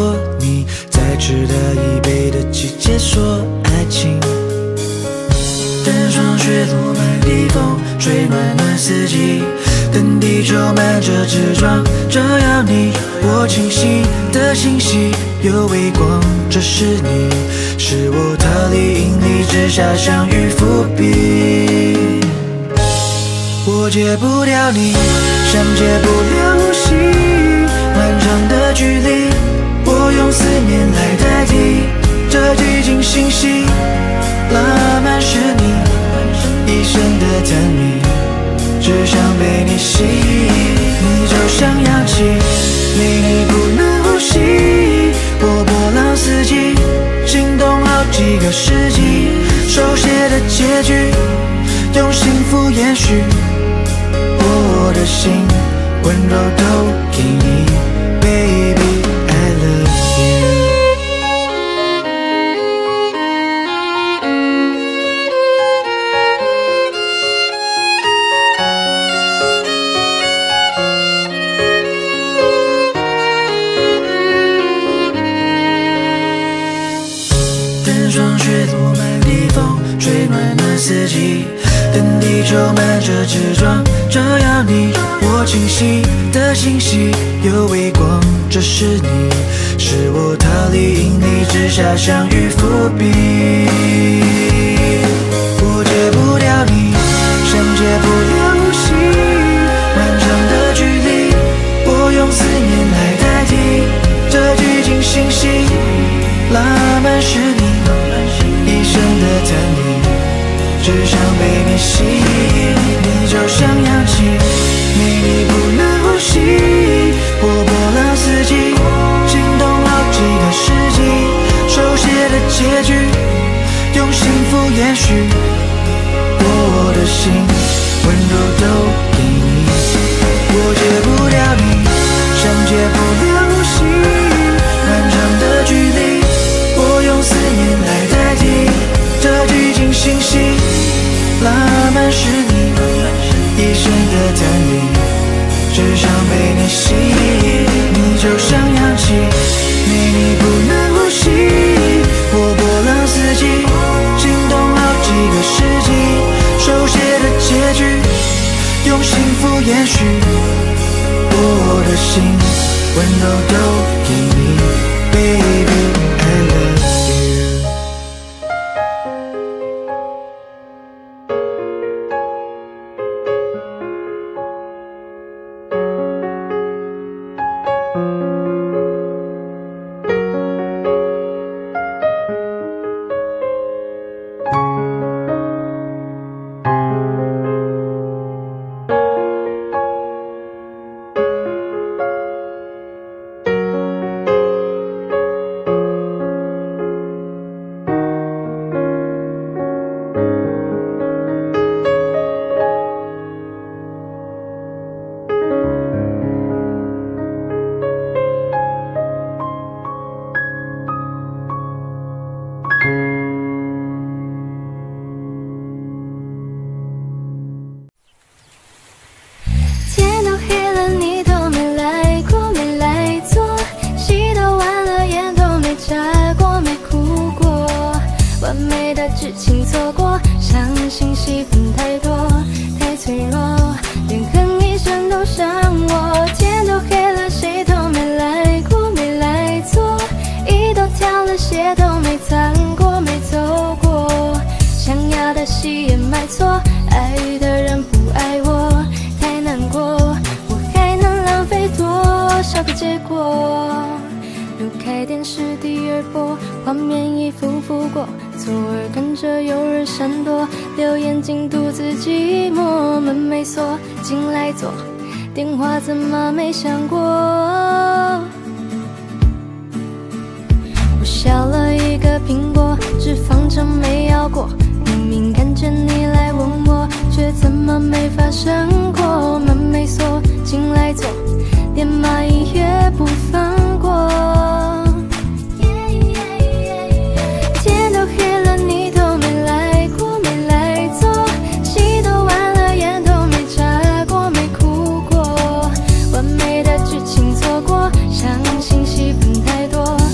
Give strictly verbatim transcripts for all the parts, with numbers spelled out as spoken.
过你，在值得一杯的季节说爱情。等霜雪落满地风，吹暖暖四季，等地球满这纸装，照耀你我清晰的信息。有微光，这是你，是我逃离引力之下相遇伏笔。我戒不掉你，像戒不了呼吸，漫长的距离，我用思念来代替这寂静信息。浪漫是你一生的探秘，只想被你吸引。你就像氧气，没你不能呼吸。我波浪四季，心动好几个世纪，手写的结局，用幸福延续。我的心温柔都给你 ，Baby I love you。等霜雪落满地风，吹暖暖四季，等地球满这纸装，照耀你我清晰的信息。有微光，这是你，是我逃离引力之下相遇伏笔。我戒不掉你，像戒不了呼吸，漫长的距离，我用思念来代替这寂静信息。浪漫是你一生的探秘，只想被你吸引。你就像氧气，没你不能呼吸。我波浪四季，心动好几个世纪，手写的结局，用幸福延续。我的心温柔都给你，我戒不掉你，像戒不了呼吸。漫长的距离，我用思念来代替这寂静信息。浪漫是你一生的探秘，只想被你吸引。你就像氧气，没你不能呼吸。我波浪四季，心动好几个世纪，手写的结局，用幸福延续。我的心温柔都给你 ，Baby I love you。 知情错过，相信戏份太多，太脆弱，连哼一声都伤我。天都黑了，谁都没来过，没来错，一都挑了，鞋都没踩过，没走过。想要的戏也买错，爱的人不爱我，太难过，我还能浪费多少个结果？扭开电视第二波，画面一幅幅过，左耳跟着右耳闪躲，留眼睛独自寂寞，门没锁，进来坐，电话怎么没响过？我削了一个苹果，脂肪就没咬过，明明看见你来吻我，却怎么没发生过？门没锁，进来坐，连蚂蚁也不放过。天都黑了，你都没来过，没来坐，戏都完了，眼都没眨过，没哭过。完美的剧情错过，相信戏份太多，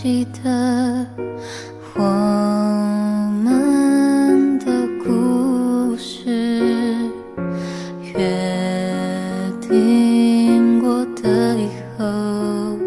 记得我们的故事，约定过的以后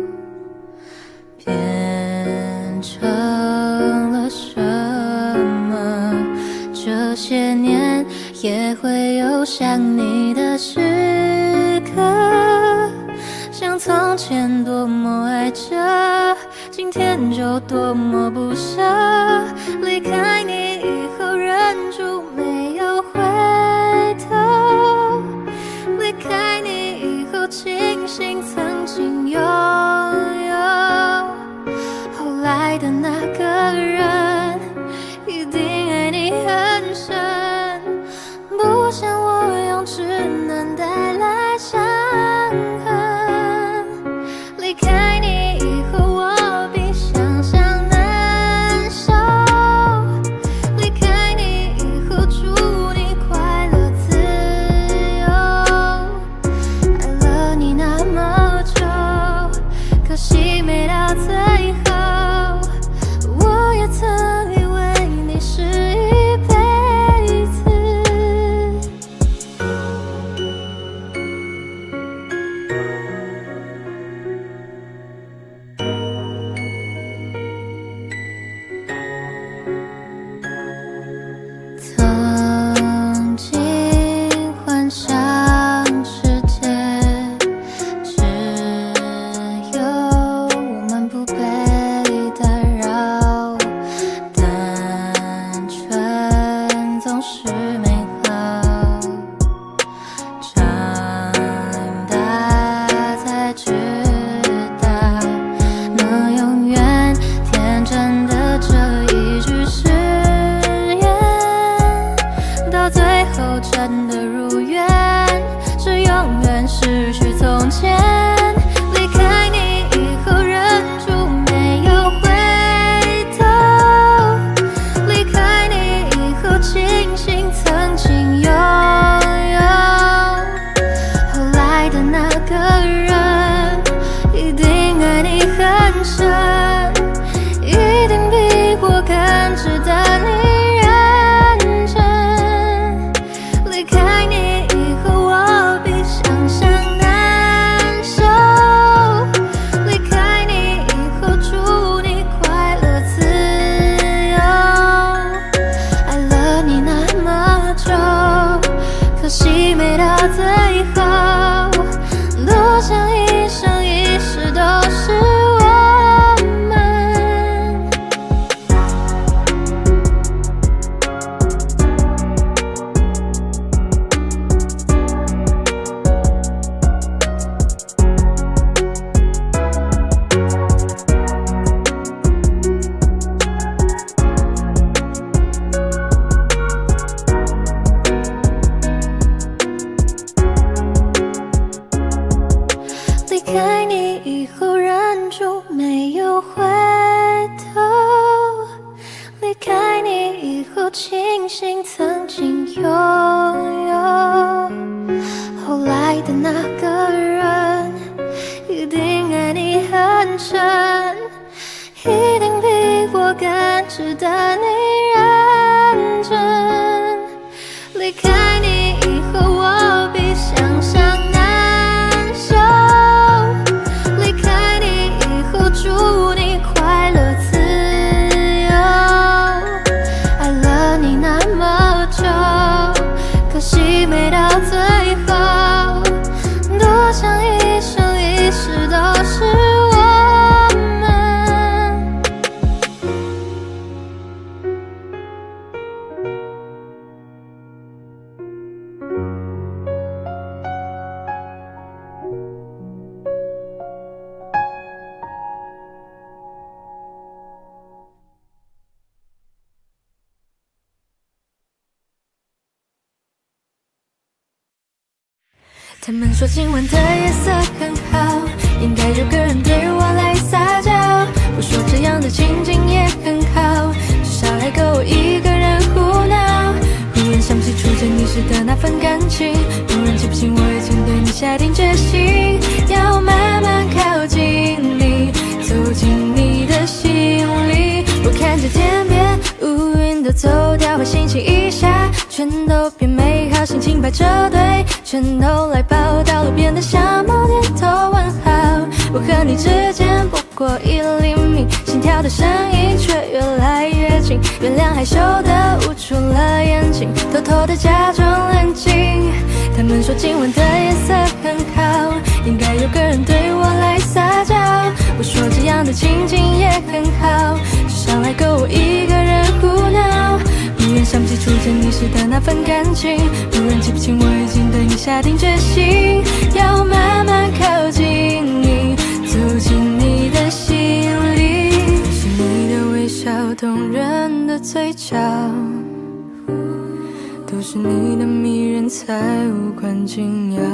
变成了什么？这些年也会有想你的时刻，像从前多么爱着，今天就多么不舍。离开你以后，忍住没有回头。离开你以后，庆幸曾经拥有。后来的那个人，一定爱你很深，不像我用稚嫩带来伤痕。离开你以后，我比想象难受。离开你以后，祝你快乐自由。爱了你那么久，可惜没到最后。我也曾以为你是一辈子。曾经幻想世界只有我们不被打扰，单纯总是美好。长大才知道，能永远天真的这一句誓言，到最后真的如愿，是永远失去从前。离开你以后，忍住没有回头。离开你以后，庆幸曾经拥有。后来的那个人，一定爱你很深，一定比我更值得你认真。离开你以后，我比想象难受。离开你以后，祝你快乐自由。爱了你那么久，可惜没到最后。多想一生一世都是我们。离开你以后，忍住没有回头。离开你以后，庆幸曾经拥有。后来的那个人，一定爱你很深，一定比我更值得你认真。离开你以后，我比想象难受。离开你以后，祝你快乐自由。爱了你那么久，可惜没到最后。多想一生一世都是我们。他们说今晚的夜色很好，应该有个人对我来撒娇。我说这样的情景也很好，至少还够我一个人胡闹。忽然想起初见你时的那份感情，突然记不清我已经对你下定决心，要慢慢靠近你，走进你的心。 全都变美好，心情排着队，全都来报到路边的小猫点头问好。我和你之间不过一厘米，心跳的声音却越来越近，原谅害羞的捂住了眼睛，偷偷的假装冷静。他们说今晚的夜色很好，应该有个人对我来撒娇。我说这样的情景也很好，至少还够我一个人胡闹。忽然想起初见你时的那份感情，忽然记不清我已经对你下定决心，要慢慢靠近你，走进你的心里。是你的微笑，动人的嘴角，都是你的迷人，才无关紧要。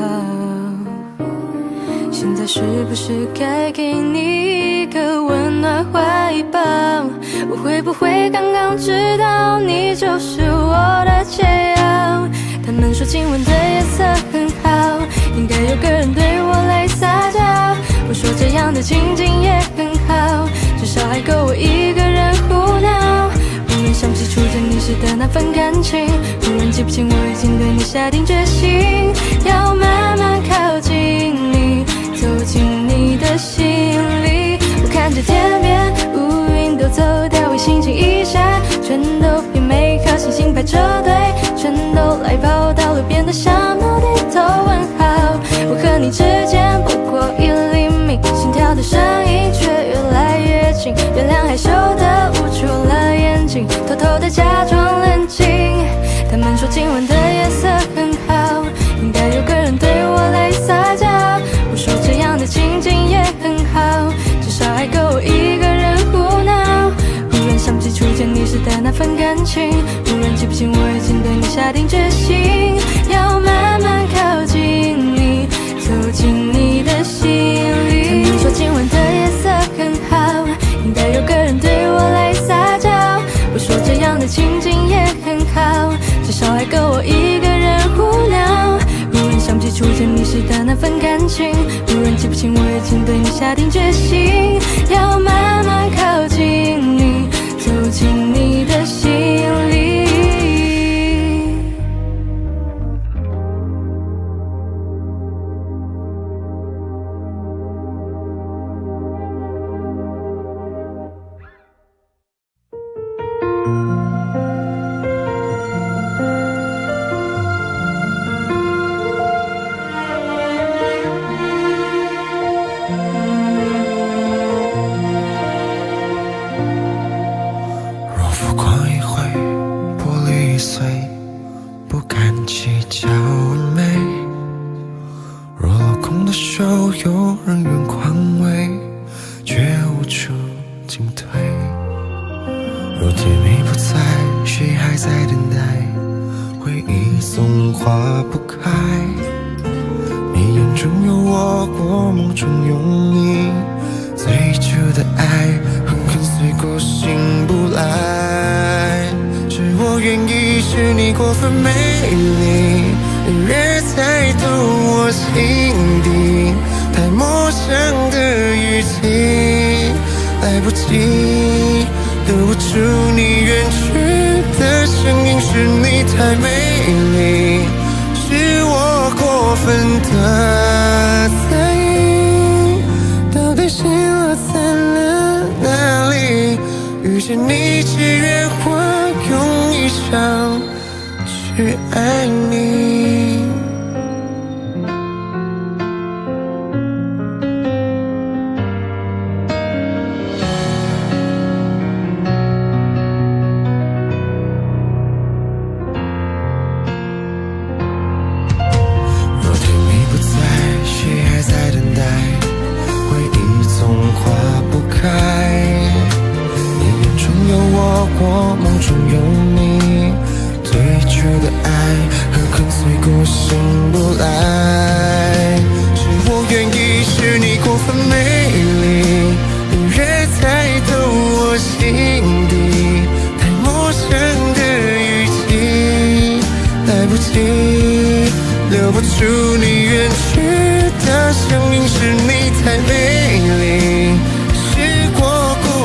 现在是不是该给你一个温暖怀抱？我会不会刚刚知道你就是我的解药？他们说今晚的夜色很好，应该有个人对我来撒娇。我说这样的情景也很好，至少还够我一个人胡闹。忽然想起初见你时的那份感情，忽然记不清我已经对你下定决心，要慢慢靠近你，走进你的心里。我看着天边乌云都走掉，为心情一闪，全都变美好，星星排着队，全都来报到路边的小猫点头问好。我和你之间不过一厘米，心跳的声音却越来越近，原谅害羞的捂住了眼睛，偷偷的假装冷静。他们说今晚的夜色很好，应该有个人对我来撒娇。我说这样的情景也很好，至少还够我一个人胡闹。忽然想起初见你时的那份感情，忽然记不清我已经对你下定决心，要慢慢靠近你，走进你的心里。他们说今晚的夜色很好，应该有个人对我来撒娇。我说这样的情景也很好，至少还够我一个人胡闹。忽然想起初见你时的那份感情，忽然记不清我已经对你下定决心，要慢慢靠近你，走进你的心里。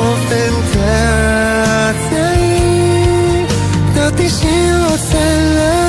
到底心落在了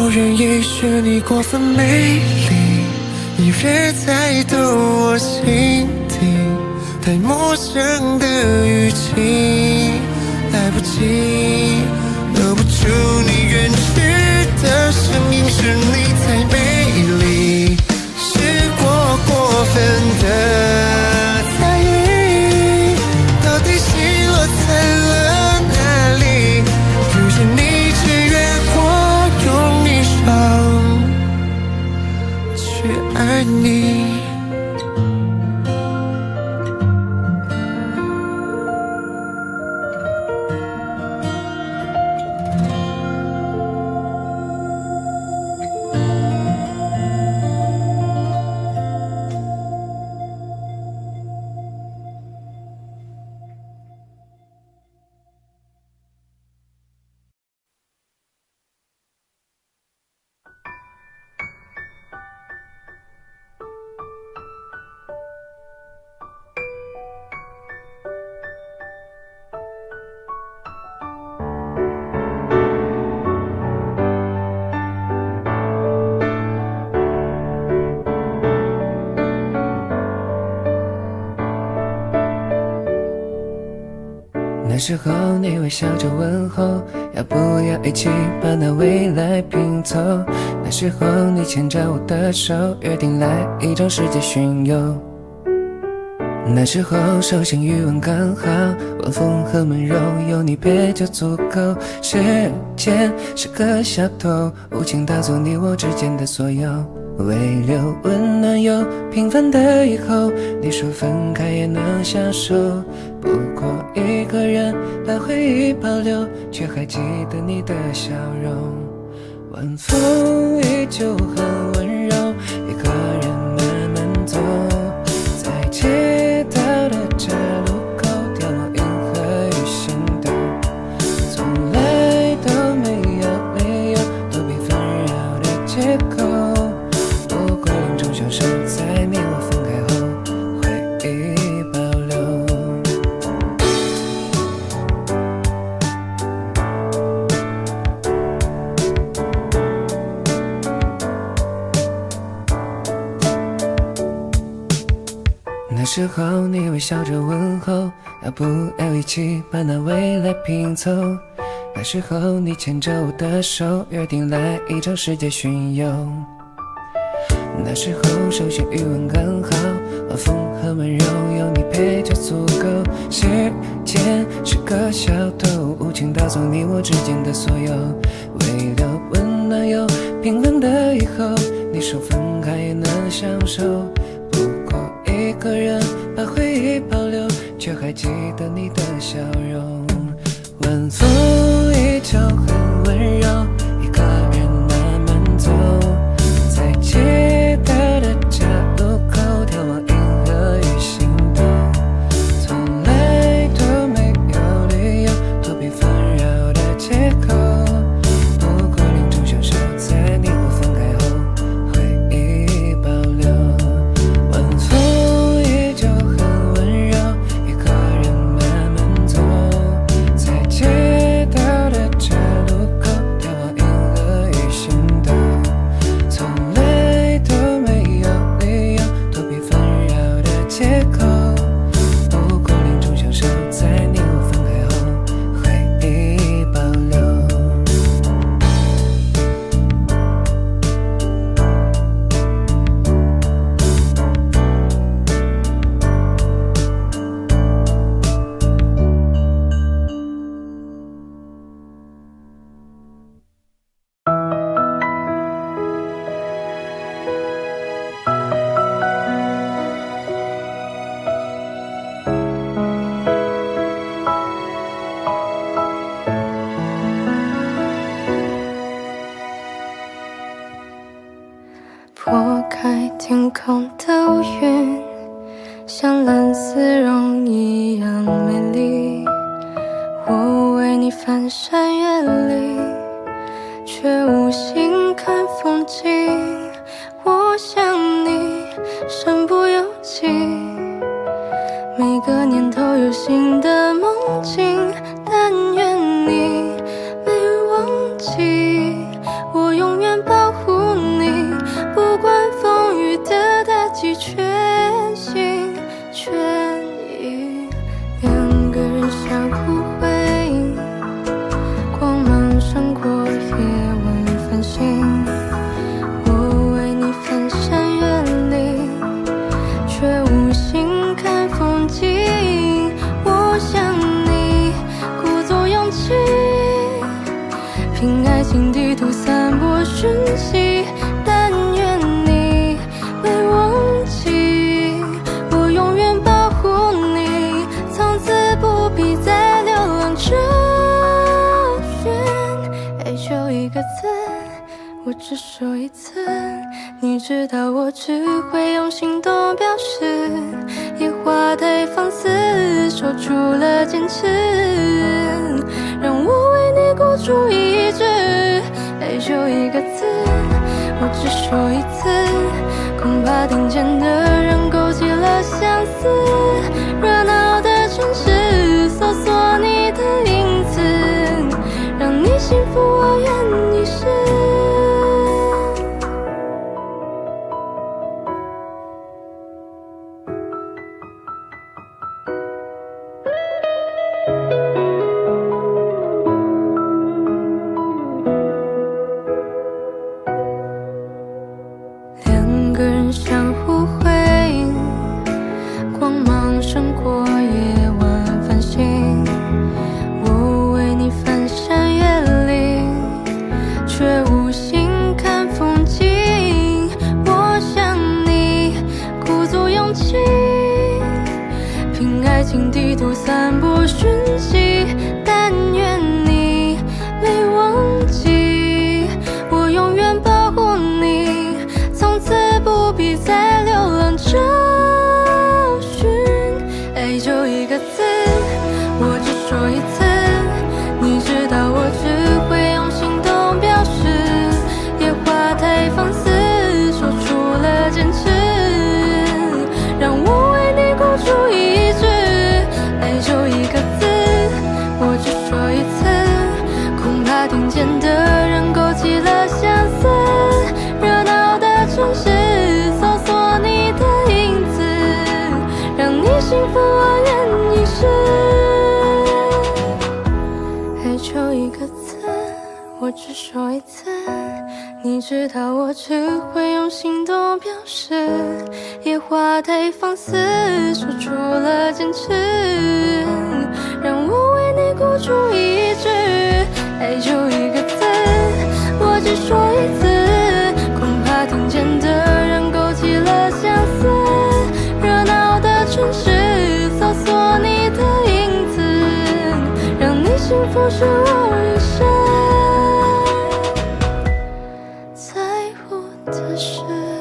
否认也许你过分美丽，一直在动我心底，太陌生的语气，来不及留不住你远去的声音，是你太美丽，是我过分的在意，到底心落在了哪里？遇见你只愿我用一生去爱你。 那时候你微笑着问候，要不要一起把那未来拼凑？那时候你牵着我的手，约定来一场世界巡游。那时候手心余温刚好，晚风和温柔，有你陪就足够。时间是个小偷，无情盗走你我之间的所有。微留温暖又平凡的以后，你说分开也能相守。不过一个人把回忆保留，却还记得你的笑容。晚风依旧很温柔，一个人慢慢走，在街道的岔路口眺望银河与星斗，从来都没有理由躲避纷扰的借口。不过林中相守，在你我分开后回忆保留。那时候你微笑着问候，要不要一起把那未来拼凑？那时候你牵着我的手，约定来一场世界巡游。那时候手心余温刚好，晚风和温柔，有你陪就足够。时间是个小偷，无情盗走你我之间的所有。为了温暖又平凡的以后，你说分开也能相守。不过一个人把回忆保留，却还记得你的笑容。晚风依旧很温柔，一个人慢慢走，在街道的岔路口眺望银河与星斗，从来都没有理由躲避纷扰的借口。不过林中相守，在你我分开后回忆保留。晚风依旧很温柔，一个人慢慢走，在街道的岔路口眺望银河与星斗，从来都没有理由躲避纷扰的借口。不过林中相守，在你我分开后回忆保留。 拨开天空的乌云，像蓝丝绒一样美丽。我为你翻山越岭，却无心看风景。我想你身不由己，每个年头有新的梦境，但愿你没忘记，我永远我只说一次，你知道我只会用行动表示，野花太放肆，说出了坚持，让我为你孤注一掷。爱就一个字，我只说一次，恐怕听见的人勾起了相思。热闹的城市，搜索你的影子，让你幸福我愿一世。两个人相互辉映，光芒胜过夜晚繁星。我为你翻山越岭，却无心看风景。我想你鼓足勇气，凭爱情地图散播讯息，但愿你没忘记，我永远保护你，从此不必再流浪找寻。爱就一个字，我只说一次，你知道我只会用行动表示，野花太放肆，说出了坚持，让我为你孤注一掷。爱就一个字，我只说一次，恐怕听见的人勾起了相思。热闹的城市，搜索你的影子，让你幸福我愿一世。爱就一个字，我只说一次，你知道我只会用行动表示，野花太放肆，说出了坚持，让我为你孤注一掷。爱就一个字，我只说一次，恐怕听见的人勾起了相思。热闹的城市，搜索你的影子，让你幸福是我一生在乎的事。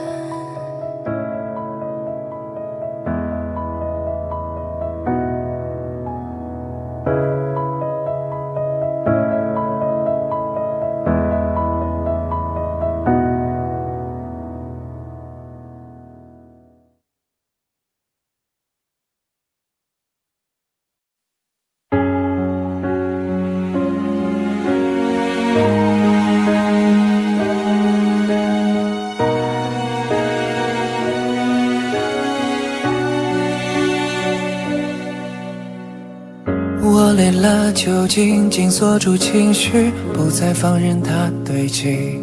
我累了，就紧紧锁住情绪，不再放任它堆积。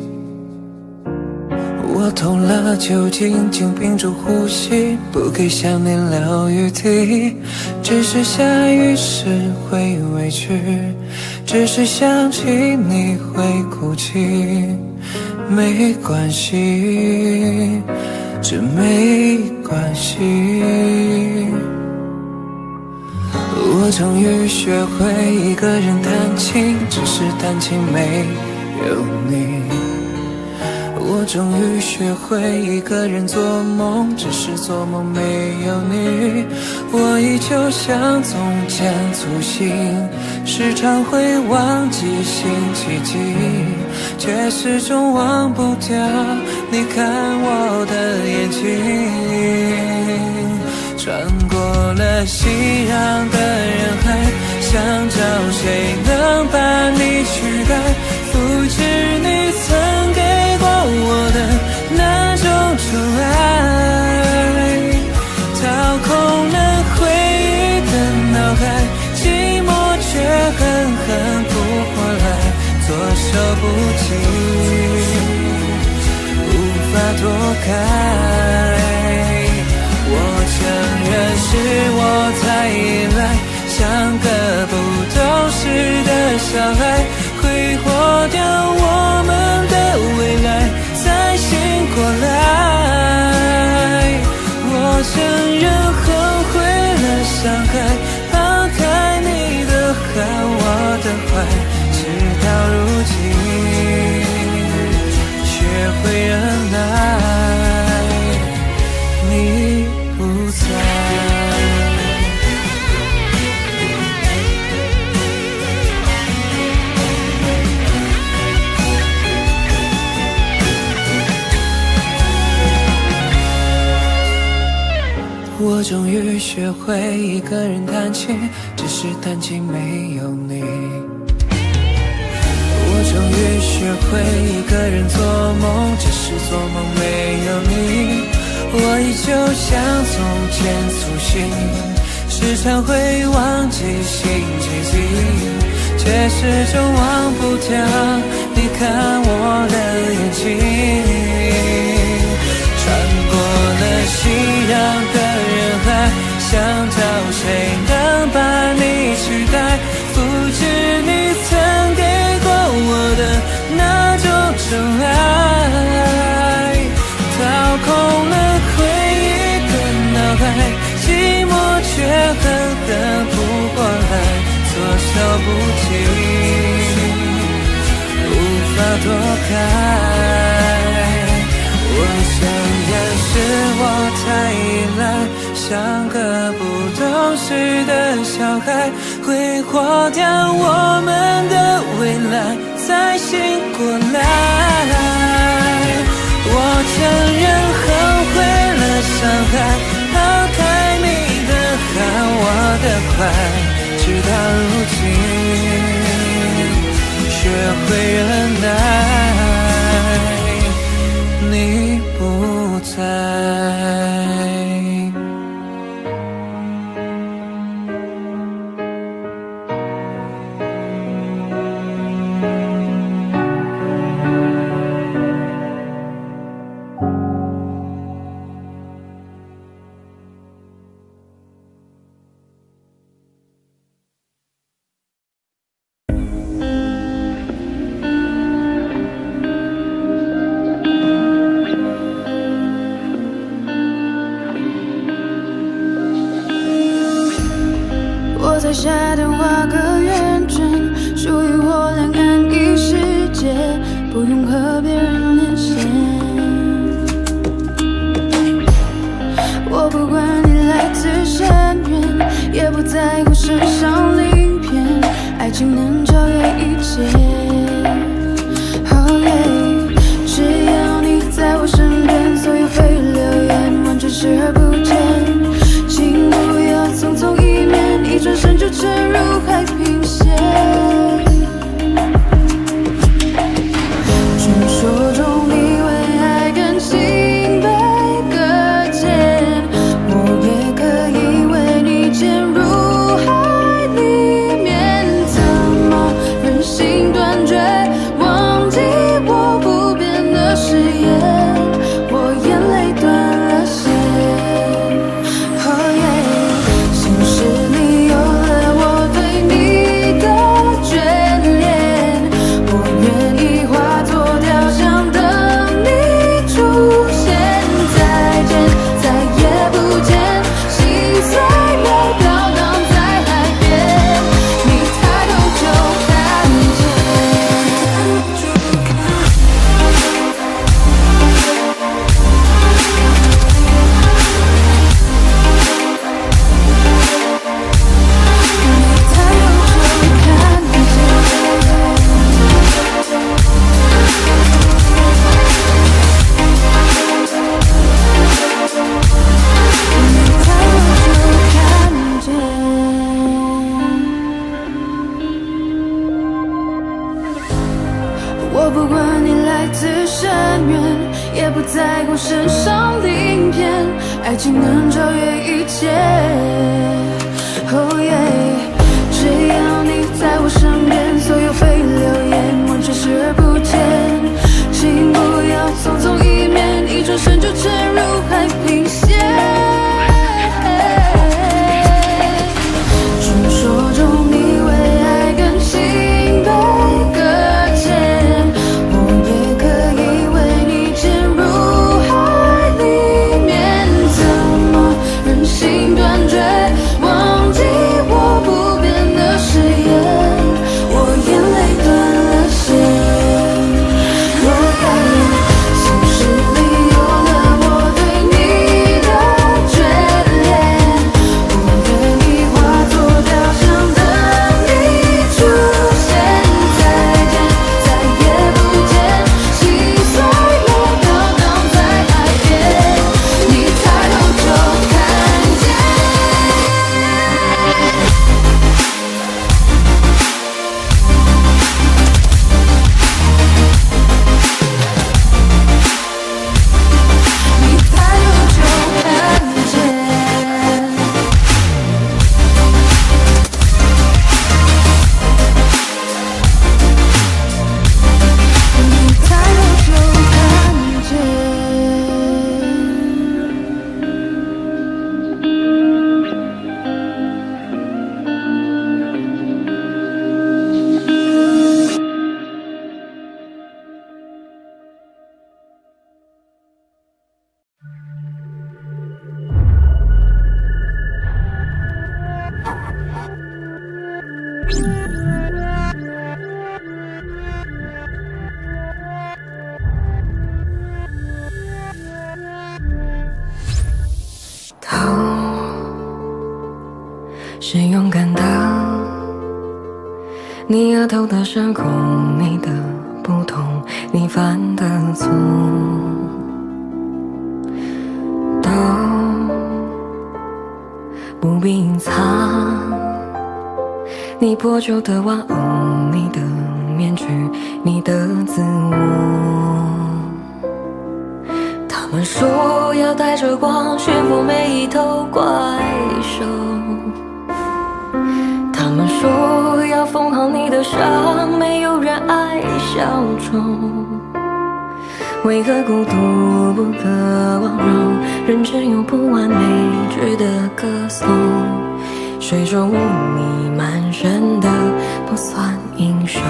我痛了，就紧紧屏住呼吸，不给想念留余地。只是下雨时会委屈，只是想起你会哭泣。没关系，这没关系。我终于学会一个人弹琴，只是弹琴没有你。我终于学会一个人做梦，只是做梦没有你。我依旧像从前粗心，时常会忘记星期几，却始终忘不掉你看我的眼睛。穿过了熙攘的人海，想找谁能把你取代，复制你曾给过我的那种宠爱。掏空了回忆的脑海，寂寞却狠狠扑过来，措手不及，无法躲开。我承认是我太依赖，像个不懂事的小孩，挥霍掉我们的未来，才醒过来。我承认后悔了，伤害，抛开你的好，我的坏，直到如今， 我终于学会一个人弹琴，只是弹琴没有你。我终于学会一个人做梦，只是做梦没有你。我依旧像从前粗心，时常会忘记星期几，却始终忘不掉你看我的眼睛。穿过了熙攘的人海，想找谁能把你取代，复制你曾给过我的那种宠爱，掏空了回忆的脑海，寂寞却狠狠扑过来，措手不及，无法躲开。我想也是我太依赖，像个不懂事的小孩，挥霍掉我们的未来，才醒过来。我承认后悔了伤害，抛开你的好我的坏，直到如今学会忍耐，你不在。 在下的画个圆圈，属于我两岸一世界，不用和别人连线。我不管你来自深渊，也不在乎身上鳞片，爱情能超越一切。Oh yeah， 只要你在我身边，所有蜚语流言完全视而不见。请不要匆匆一面，一转身就沉入海平线。传说中你为爱甘心被搁浅，我也可以为你潜入海里面。怎么忍心断绝，忘记我不变的誓言，我眼泪断了线。我不管你来自深渊，也不在乎身上鳞片，爱情能超越一切。Oh yeah， 只要你在我身边，所有蜚语流言完全视而不见。请不要匆匆一面，一转身就沉入海平线。传说中你为爱甘心被搁浅，我也可以为你潜入海里面。怎么忍心断绝，忘你额头的伤口，你的不同，你犯的错，都不必隐藏。你破旧的玩偶，你的面具，你的自我。他们说要带着光驯服每一头怪兽。他们说要缝好你的伤，没有人爱小丑。为何孤独不可忘容，人只有不完美值得歌颂。谁说污泥满身的不算英雄？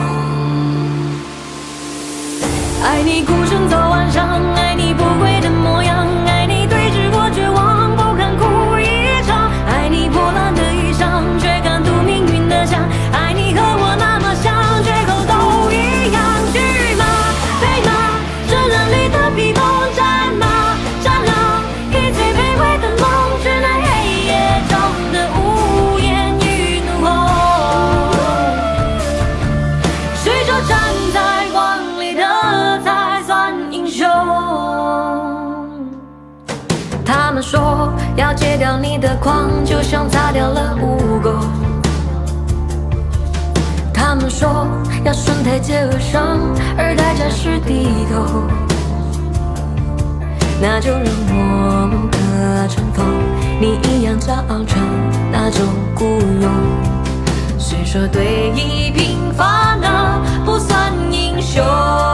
爱你孤身走晚上，爱你不跪的模样，爱你对峙过绝望，不堪哭一场，爱你破烂的衣裳，却敢堵命运的枪，爱你和我那么像，绝口都一样。去马飞马，这人里的披风，战马战狼，以最卑微的梦，去那黑夜中的无言与怒吼。谁说站在光里的才算英雄？他们说要戒掉你的狂，就像擦掉了污垢。他们说要顺台阶而上，而代价是低头。那就让我们可乘风，你一样骄傲着那种孤勇。谁说对弈平凡的不算英雄？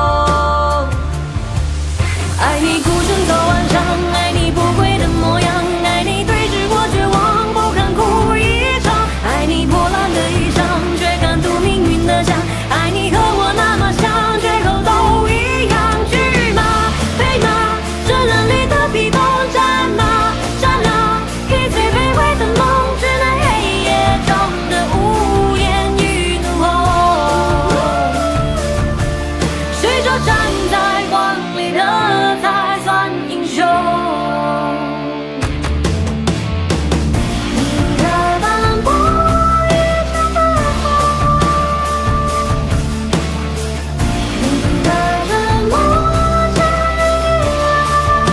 爱你孤身走晚上，爱你不跪的模样，爱你对峙过绝望，不堪哭一场，爱你破烂的衣裳，却敢堵命运的枪，爱你和我那么像，绝口都一样。去马飞马，这人里的披风，战马战狼，以最卑微的梦，去那黑夜中的无言与怒吼。谁说站在光里的才算英雄？你的斑驳已成繁华，你的沉默像人一样。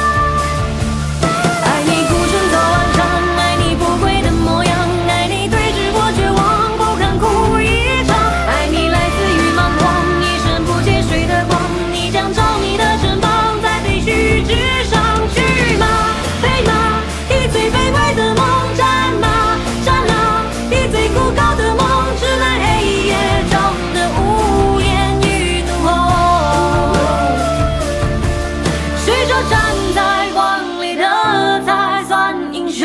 爱你孤身走晚上，爱你不跪的模样，爱你对峙过绝望，不堪哭一场，爱你来自于蛮荒，一生不接水的光，你将照你的身旁，在废墟之上。去马飞马，以最卑微的梦，战马战狼，以最孤高的梦，直来黑夜中的无言与怒吼。谁说站在光里的才算英雄？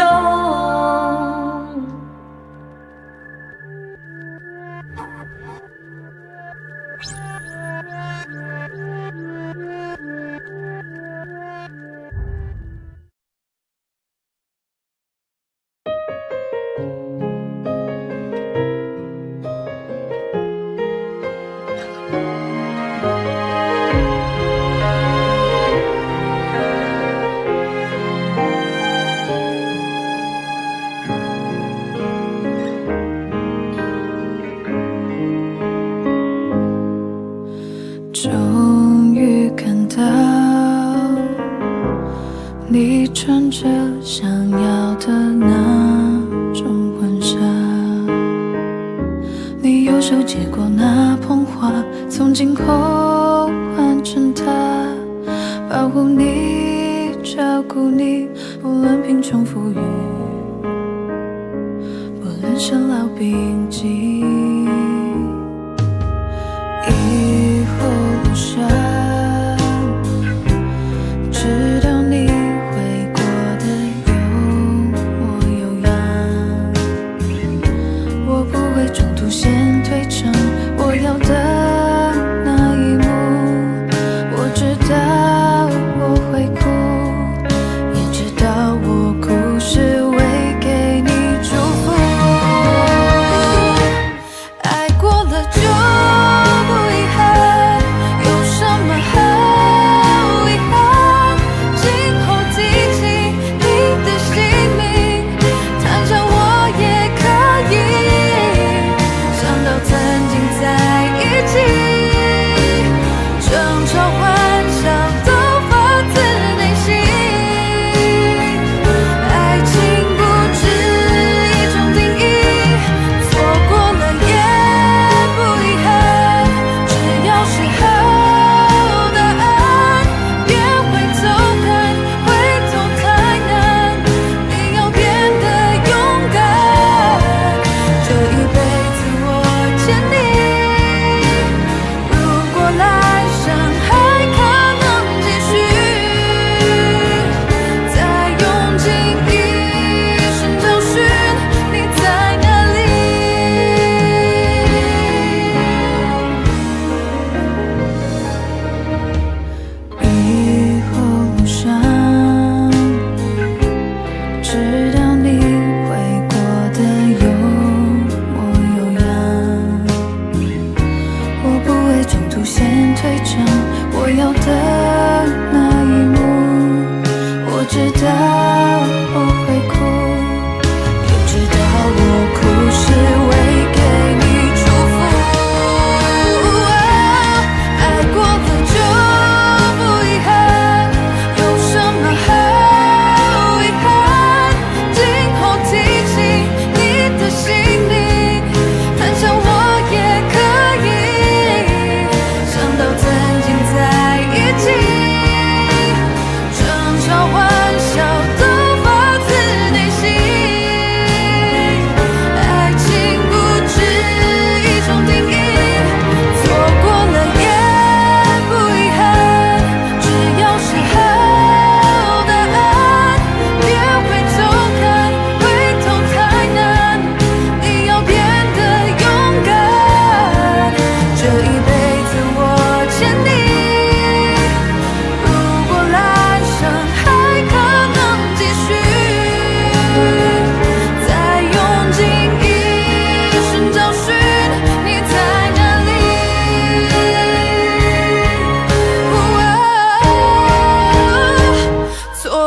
终于看到你穿着想要的那种婚纱，你右手接过那捧花，从今后换成它，保护你，照顾你，不论贫穷富裕，不论生老病疾。以后路上，直到你会过得有模有样，我不会中途先退场，我要的那一幕，我知道我会哭，也知道我哭是为给你祝福。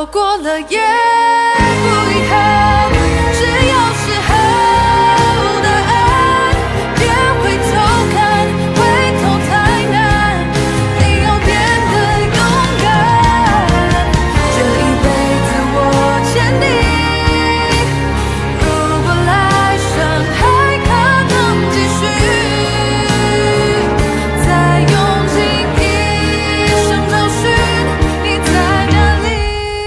过了也不遗憾，只有时候答案，别回头看，回头太难，你要变得勇敢，这一辈子我欠你，如果来生还可能继续，再用尽一生找寻你在哪里。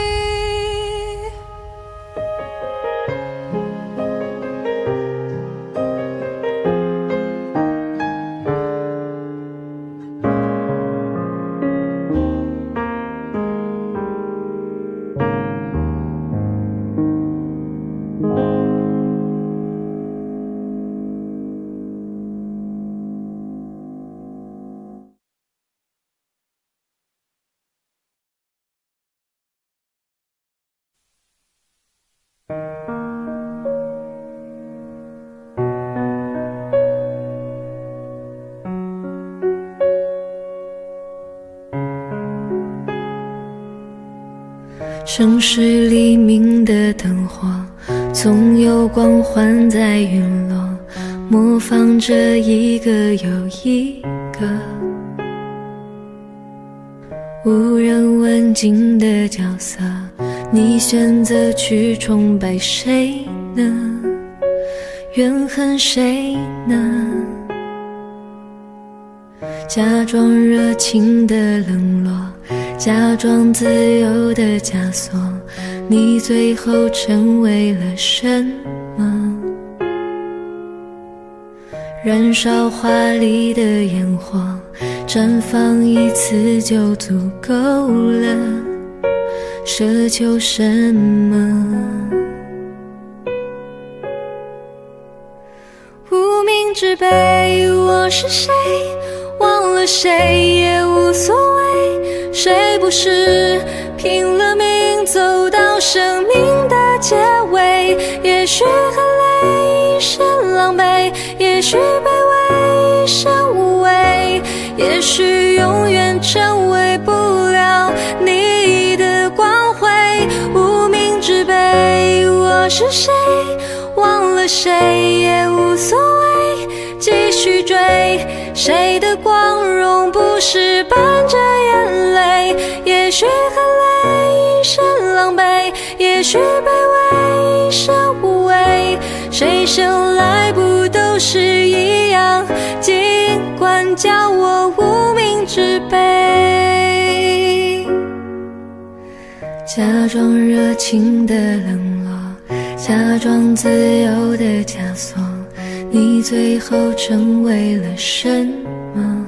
城市黎明的灯火，总有光环在陨落，模仿着一个又一个无人问津的角色。你选择去崇拜谁呢？怨恨谁呢？假装热情的冷落，假装自由的枷锁，你最后成为了什么？燃烧华丽的烟火，绽放一次就足够了，奢求什么？无名之辈，我是谁？忘了谁也无所谓，谁不是拼了命走到生命的结尾？也许很累，一身狼狈，也许卑微，一生无畏，也许永远成为不了你的光辉。无名之辈，我是谁？忘了谁也无所谓，继续追，谁的光荣不是伴着眼泪？也许很累，一身狼狈，也许卑微，一生无畏，谁生来不都是一样？尽管叫我无名之辈。假装热情的冷落，假装自由的枷锁，你最后成为了什么？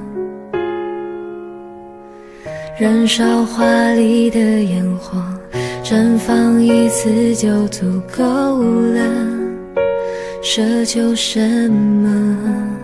燃烧华丽的烟火，绽放一次就足够了，奢求什么？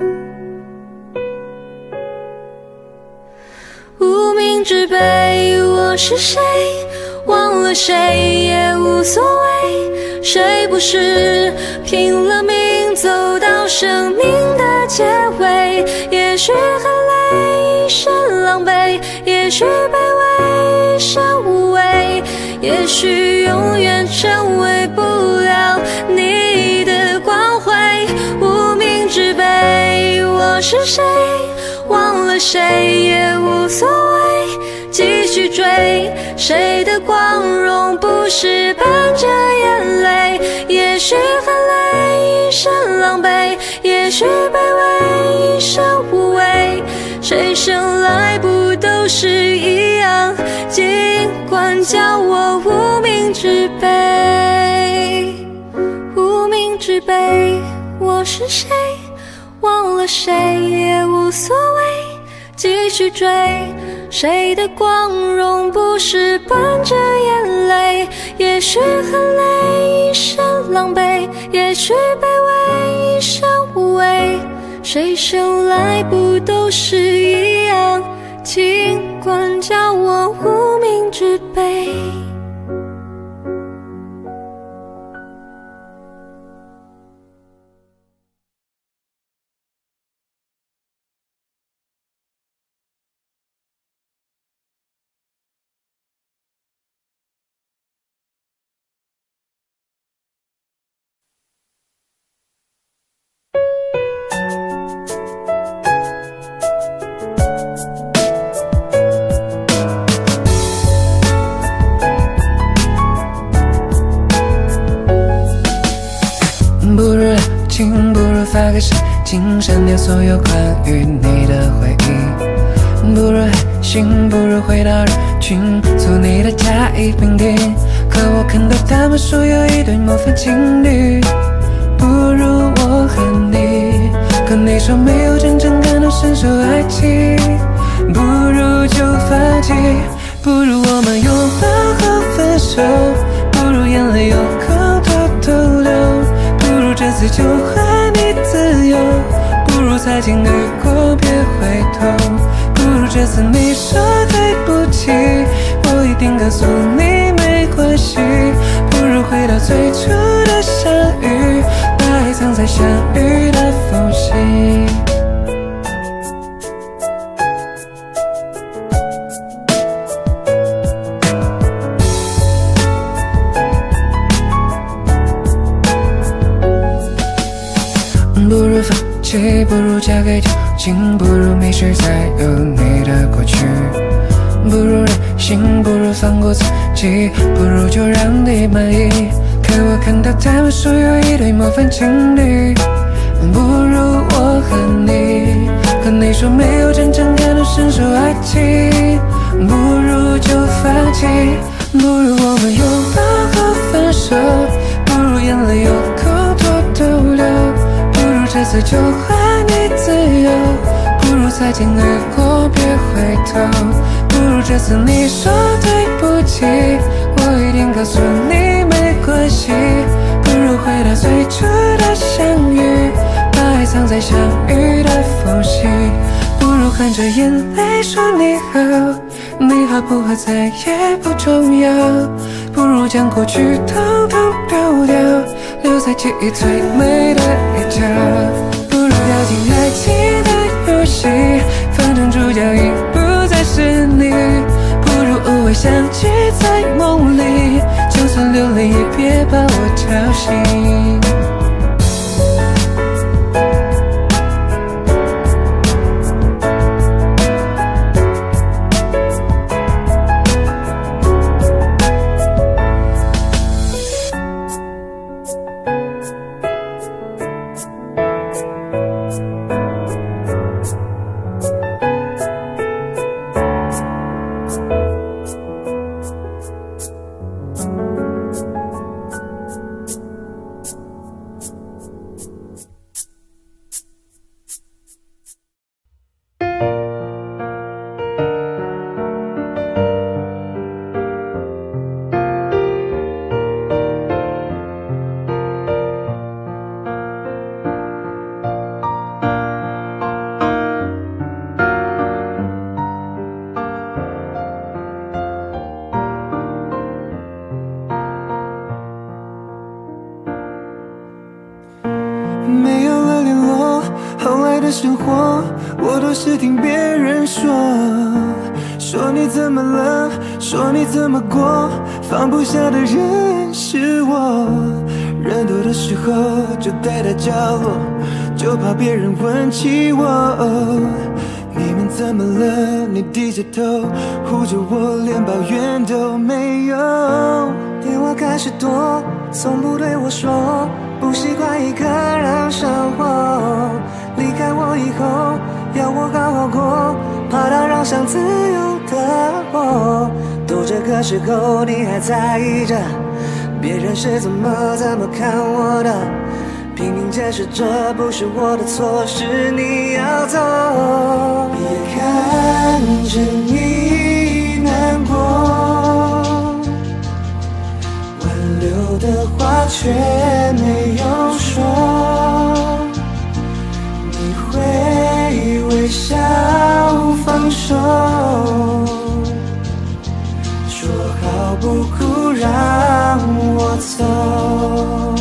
无名之辈，我是谁？忘了谁也无所谓，谁不是拼了命走到生命的结尾？也许很累，一身狼狈，也许卑微，一生无畏，也许永远成为不了你的光辉。无名之辈，我是谁？忘了谁也无所谓，继续追，谁的光荣不是伴着眼泪？也许很累，一身狼狈，也许卑微，一生无畏，谁生来不都是一样？尽管叫我无名之辈。无名之辈，我是谁？忘了谁也无所谓，继续追，谁的光荣不是伴着眼泪？也许很累，一身狼狈，也许卑微，一生无畏，谁生来不都是一样？尽管叫我无名之辈。 个神经删掉所有关于你的回忆。不如海星，不如回到人群，做你的甲乙丙丁。可我看到他们说有一对模范情侣，不如我和你。可你说没有真正感同身受爱情，不如就放弃。不如我们拥抱后分手，不如眼泪有空偷偷流，不如这次就还你自由，不如擦肩而过别回头，不如这次你说对不起，我一定告诉你没关系。不如回到最初的相遇，把爱藏在相遇的缝隙。不如放弃，不如交给酒精，不如迷失在有你的过去。不如任性，不如放过自己，不如就让你满意。可我看到他们说有一对模范情侣，不如我和你。可你说没有真正感同身受爱情，不如就放弃。不如我们拥抱后分手，不如眼泪有空偷偷流，不如这次就还你自由，不如擦肩而过别回头，不如这次你说对不起，我一定告诉你没关系。不如回到最初的相遇，把爱藏在相遇的缝隙。不如含着眼泪说你好，你好不好再也不重要。不如将过去统统丢掉，留在记忆最美的一角。不如掉进爱情的游戏，反正主角已不再是你。不如偶尔相聚在梦里，就算流泪也别把我吵醒。 没有了联络，后来的生活我都是听别人说，说你怎么了，说你怎么过，放不下的人是我。人多的时候就待在角落，就怕别人问起我。你们怎么了？你低着头护着我，连抱怨都没有。电话开始多，从不对我说，不习惯一个人生活。离开我以后，要我好好过，怕打扰想自由的我。都这个时候，你还在意着别人是怎么怎么看我的，拼命解释这不是我的错，是你要走。别看着你难过，挽留的话却没有说，你会微笑放手，说好不哭让我走。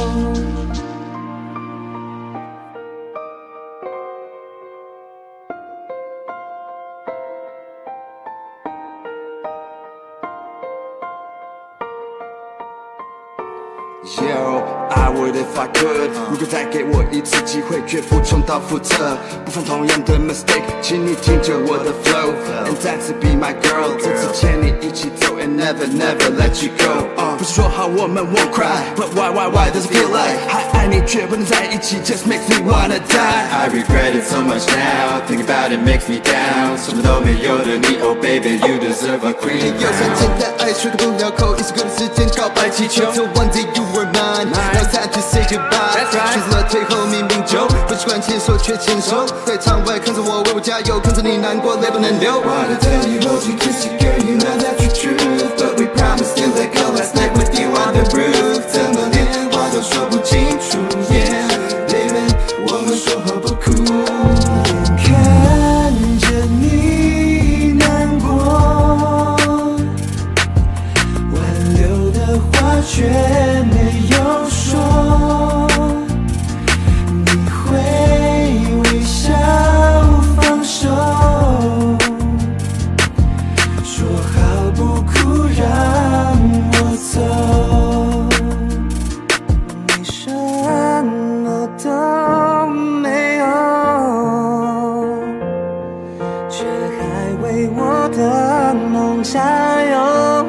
Yo, I would if I could. 如果再给我一次机会，绝不重蹈覆辙，不犯同样的 mistake， 请你听着我的 flow， and 再次 be my girl， 这次牵你一起走 ，and never never let you go。不是说好我们 won't cry，but why why why does it feel like 还爱你却不能在一起 ，just makes me wanna die。I regret it so much now， thinking about it makes me down。什么都没有的你 ，Oh baby you deserve a queen。有三千的爱说不了口，一首歌的时间告白气球。So one day you were mine，now it's time to say goodbye。选择了退后明明就不习惯牵手却牵手，在场外看着我为我加油，看着你难过泪不能流。Wanna tell you hold you kiss you girl you know that's the truth but we promised to let go last night with you on the roof 怎么连话都说不清楚 Yeah baby 我们说好不哭看着你难过挽留的话却没有说你会微笑放手说好不哭让我走你什么都没有却还为我的梦加油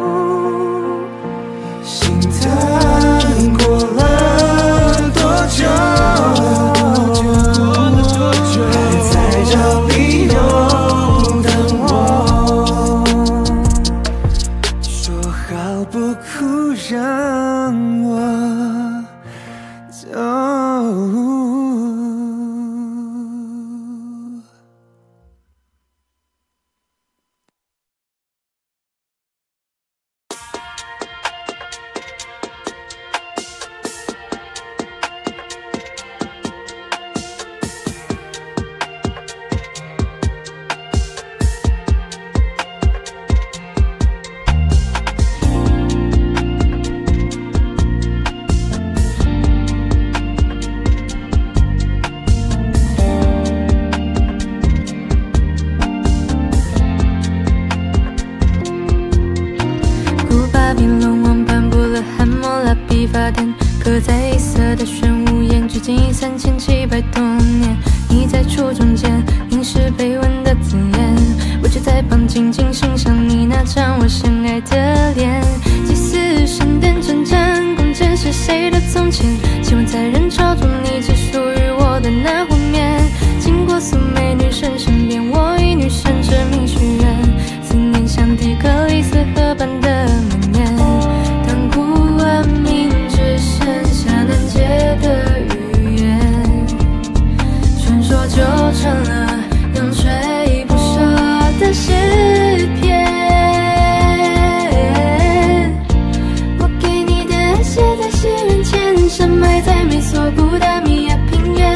心疼过了多久还在找理由等我说好不哭让我走刻在异色的玄武岩，距今三千七百多年。你在初中间凝视碑文的字眼，我却在旁静静欣赏你那张我深爱的脸。祭祀神殿征战弓箭是谁的从前？希望在人潮中你只属于我的那画面。经过素美女神身边，我以女神之名许愿，思念像底格里斯河般的蔓延。当古文明只剩下难解的语言，传说就成了永垂不朽的诗篇。我给你的爱写在西元前，深埋在美索不达米亚平原。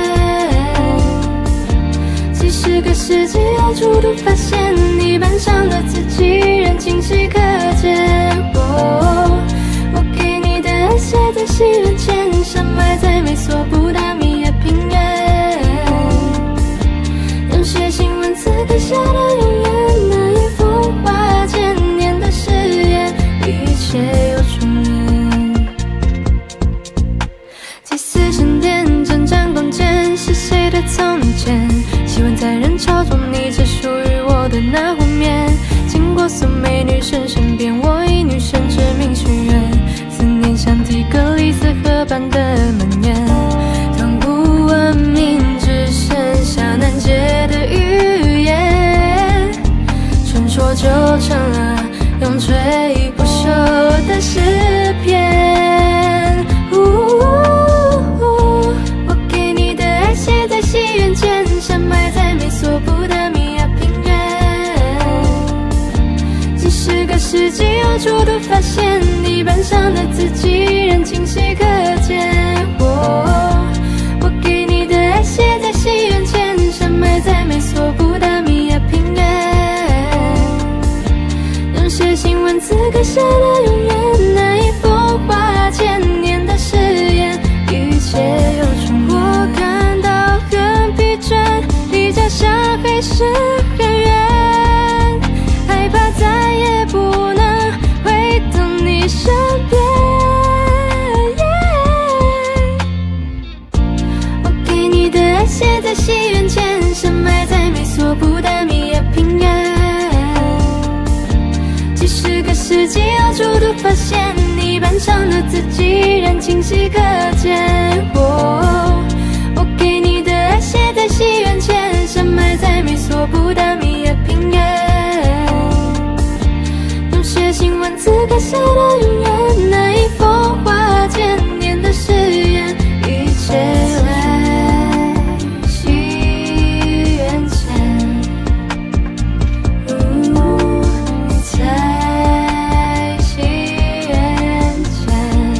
几十个世纪后，初度发现你班上的字迹仍清晰可见。哦写在西元前，深埋在美索不达米亚平原。用楔形文字刻下的永远，那一幅画千年的誓言，一切又重演。祭祀神殿，征战弓箭是谁的从前？希望在人潮中你只属于我的那画面。经过素美女神身边，我以女神之名许愿。像底格里斯河般的蔓延，当古文明只剩下难解的语言，传说就成了永垂不朽的诗篇。我给你的爱写在西元前，深埋在美索不达米亚平原。几十个世纪后，初度发现你班上的字迹仍清晰可见。我我给你的爱写在西元前，深埋在美索不达米亚平原。用楔形文字刻下的永远，那一幅画千年的誓言，一切又重演。我感到很疲倦，离家乡还是很远，害怕再也不能回到你身边。我给你的爱写在西元前，深埋在美索不达米亚平原。几十个世纪后， 发现你扮成了自己人，清晰可见。我我给你的爱写在西元前，深埋在没锁不达米也平原。用写信文字刻下的永远，那一幅画千年的誓言，一切来西元前。你在西元前。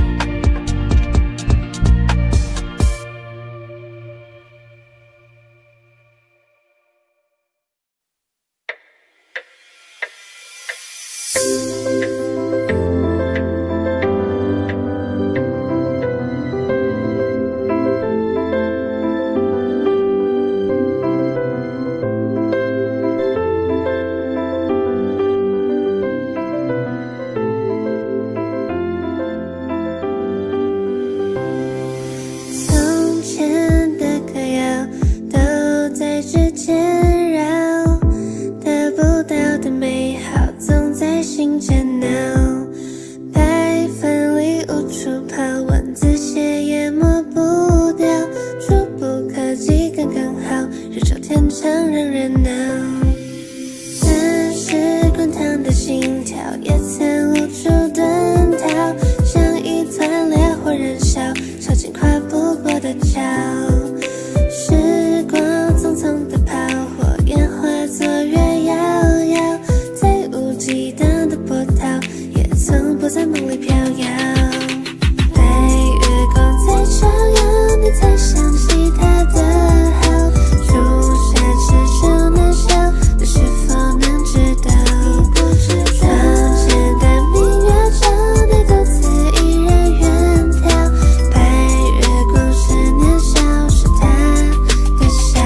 从前的歌谣都在指尖绕，得不到的美好总在心间挠。白饭里无处跑，文字写也抹不掉，触不可及刚刚好，日久天长让人恼。真是滚烫的心跳，也曾无处遁逃，像一团烈火燃烧，烧尽跨不过的桥。时光匆匆的跑，火焰化作月遥遥，再无激荡的波涛，也从不在梦里飘摇。白月光在照耀，你才想起他的好，朱砂痣就能消，你是否能知道？窗前的明月照，你独自一人远眺，白月光是年少，是他的笑。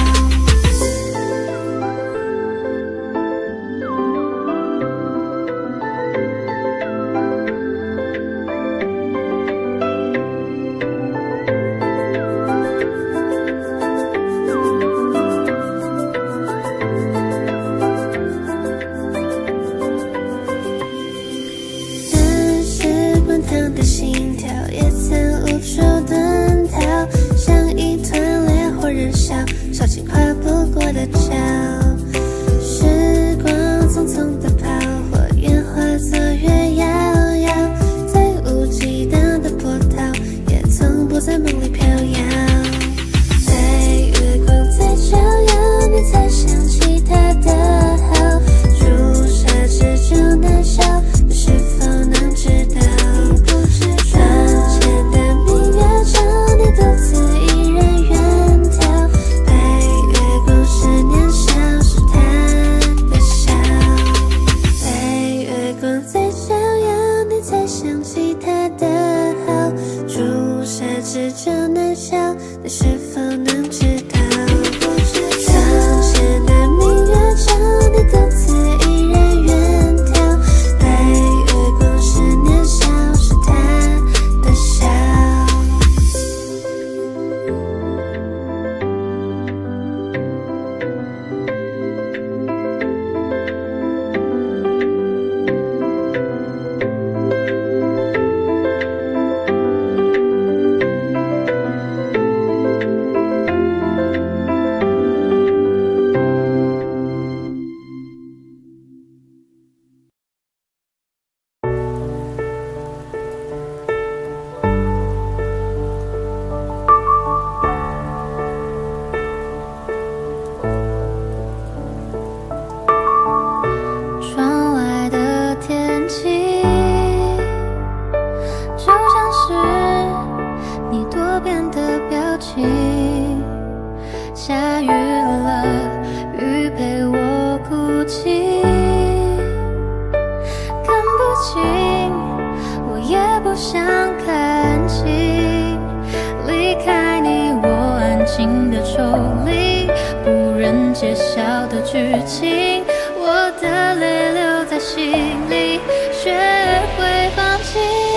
真是滚烫的心跳，也曾无处遁逃，像一团烈火燃烧，烧尽跨不过的桥。时光匆匆的跑，火焰化作月遥遥，再无激荡的波涛，也从不在梦里飘摇。白月光在照耀，你才想起他的好，朱砂痣就难消，你是否能知道？窗前的明月照，你独自一人远眺，白月光是年少，是他的笑。白月光在照耀，你才想起他的好，朱砂痣就难消，你是否能知道？窗前的明月照，你独自一人远眺，白月光是年少，是他的笑。 窗外的天气，就像是你多变的表情。下雨了，雨陪我哭泣，看不清，我也不想看清。离开你，我安静的抽离，不忍揭晓的剧情。我的泪留在心里，学会放弃。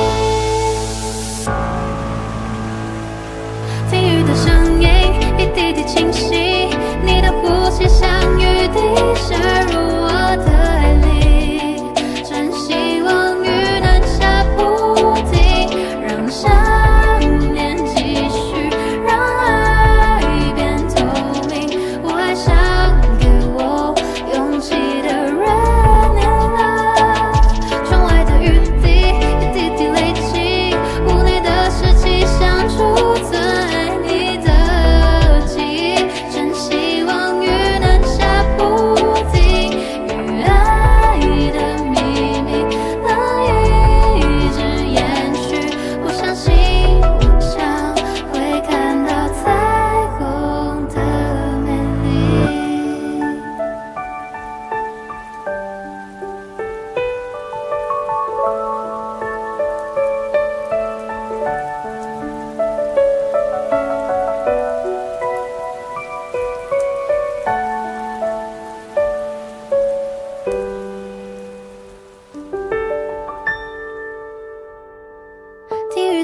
听雨的声音一滴滴清晰，你的呼吸像雨滴渗入我的爱里，真希望雨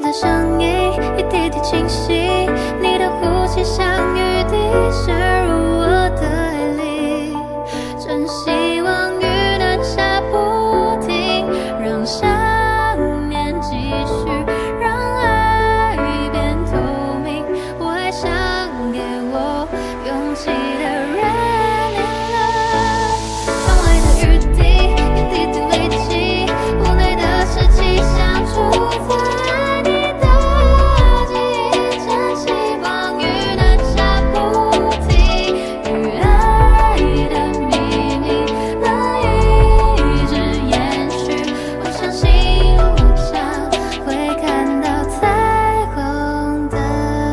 的声音一滴滴清晰，你的呼吸像雨滴渗入我的爱里，真希望雨能下不停，让想念继续，让爱变透明。我还想给我勇气的人in love，窗外的雨滴一滴滴累积，屋内的湿气像住在你的记忆，真希望雨能下不停，与爱的秘密能一直延续。我相信路上会看到彩虹的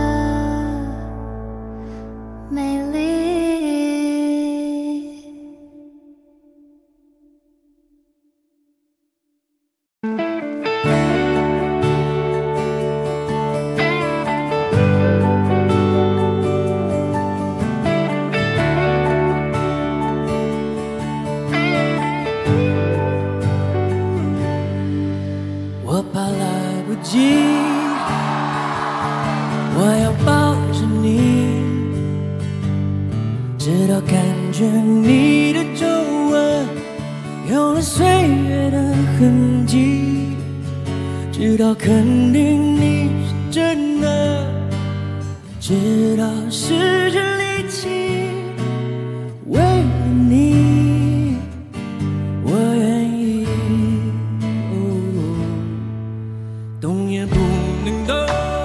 美丽。 我怕来不及，我要抱着你，直到感觉你的皱纹有了岁月的痕迹，直到肯定你是真的，直到失去力气，为了你，我愿意。动也不能动，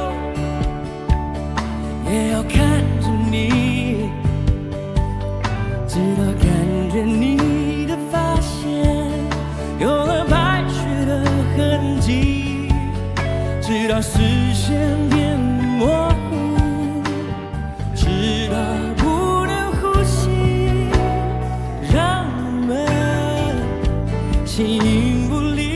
也要看着你，直到感觉你的发线有了白雪的痕迹，直到视线变模糊，直到不能呼吸，让我们形影不离。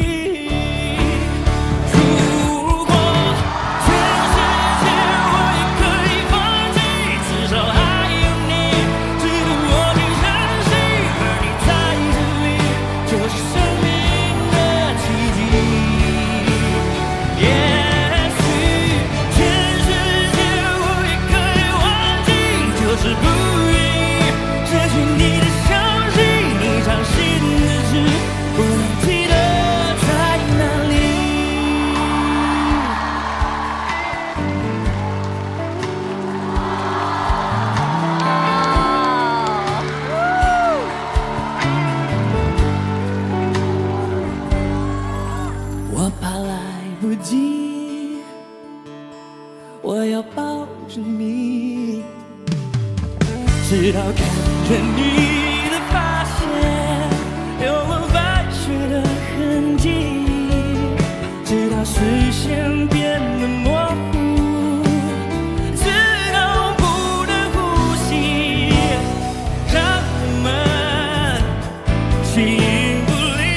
我怕来不及，我要抱着你，直到感觉你的发线有了白雪的痕迹，直到视线变得模糊，直到不能呼吸，让我们形影不离。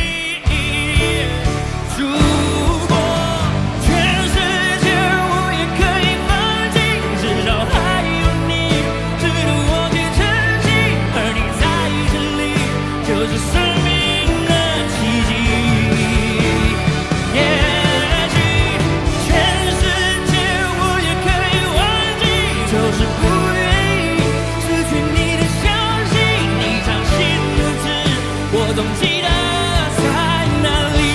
如果全世界我也可以放弃，至少还有你值得我去珍惜，而你在这里就是生命的奇迹。也许全世界我也可以忘记，就是不愿意失去你的消息，你掌心的痣我总记得在哪里。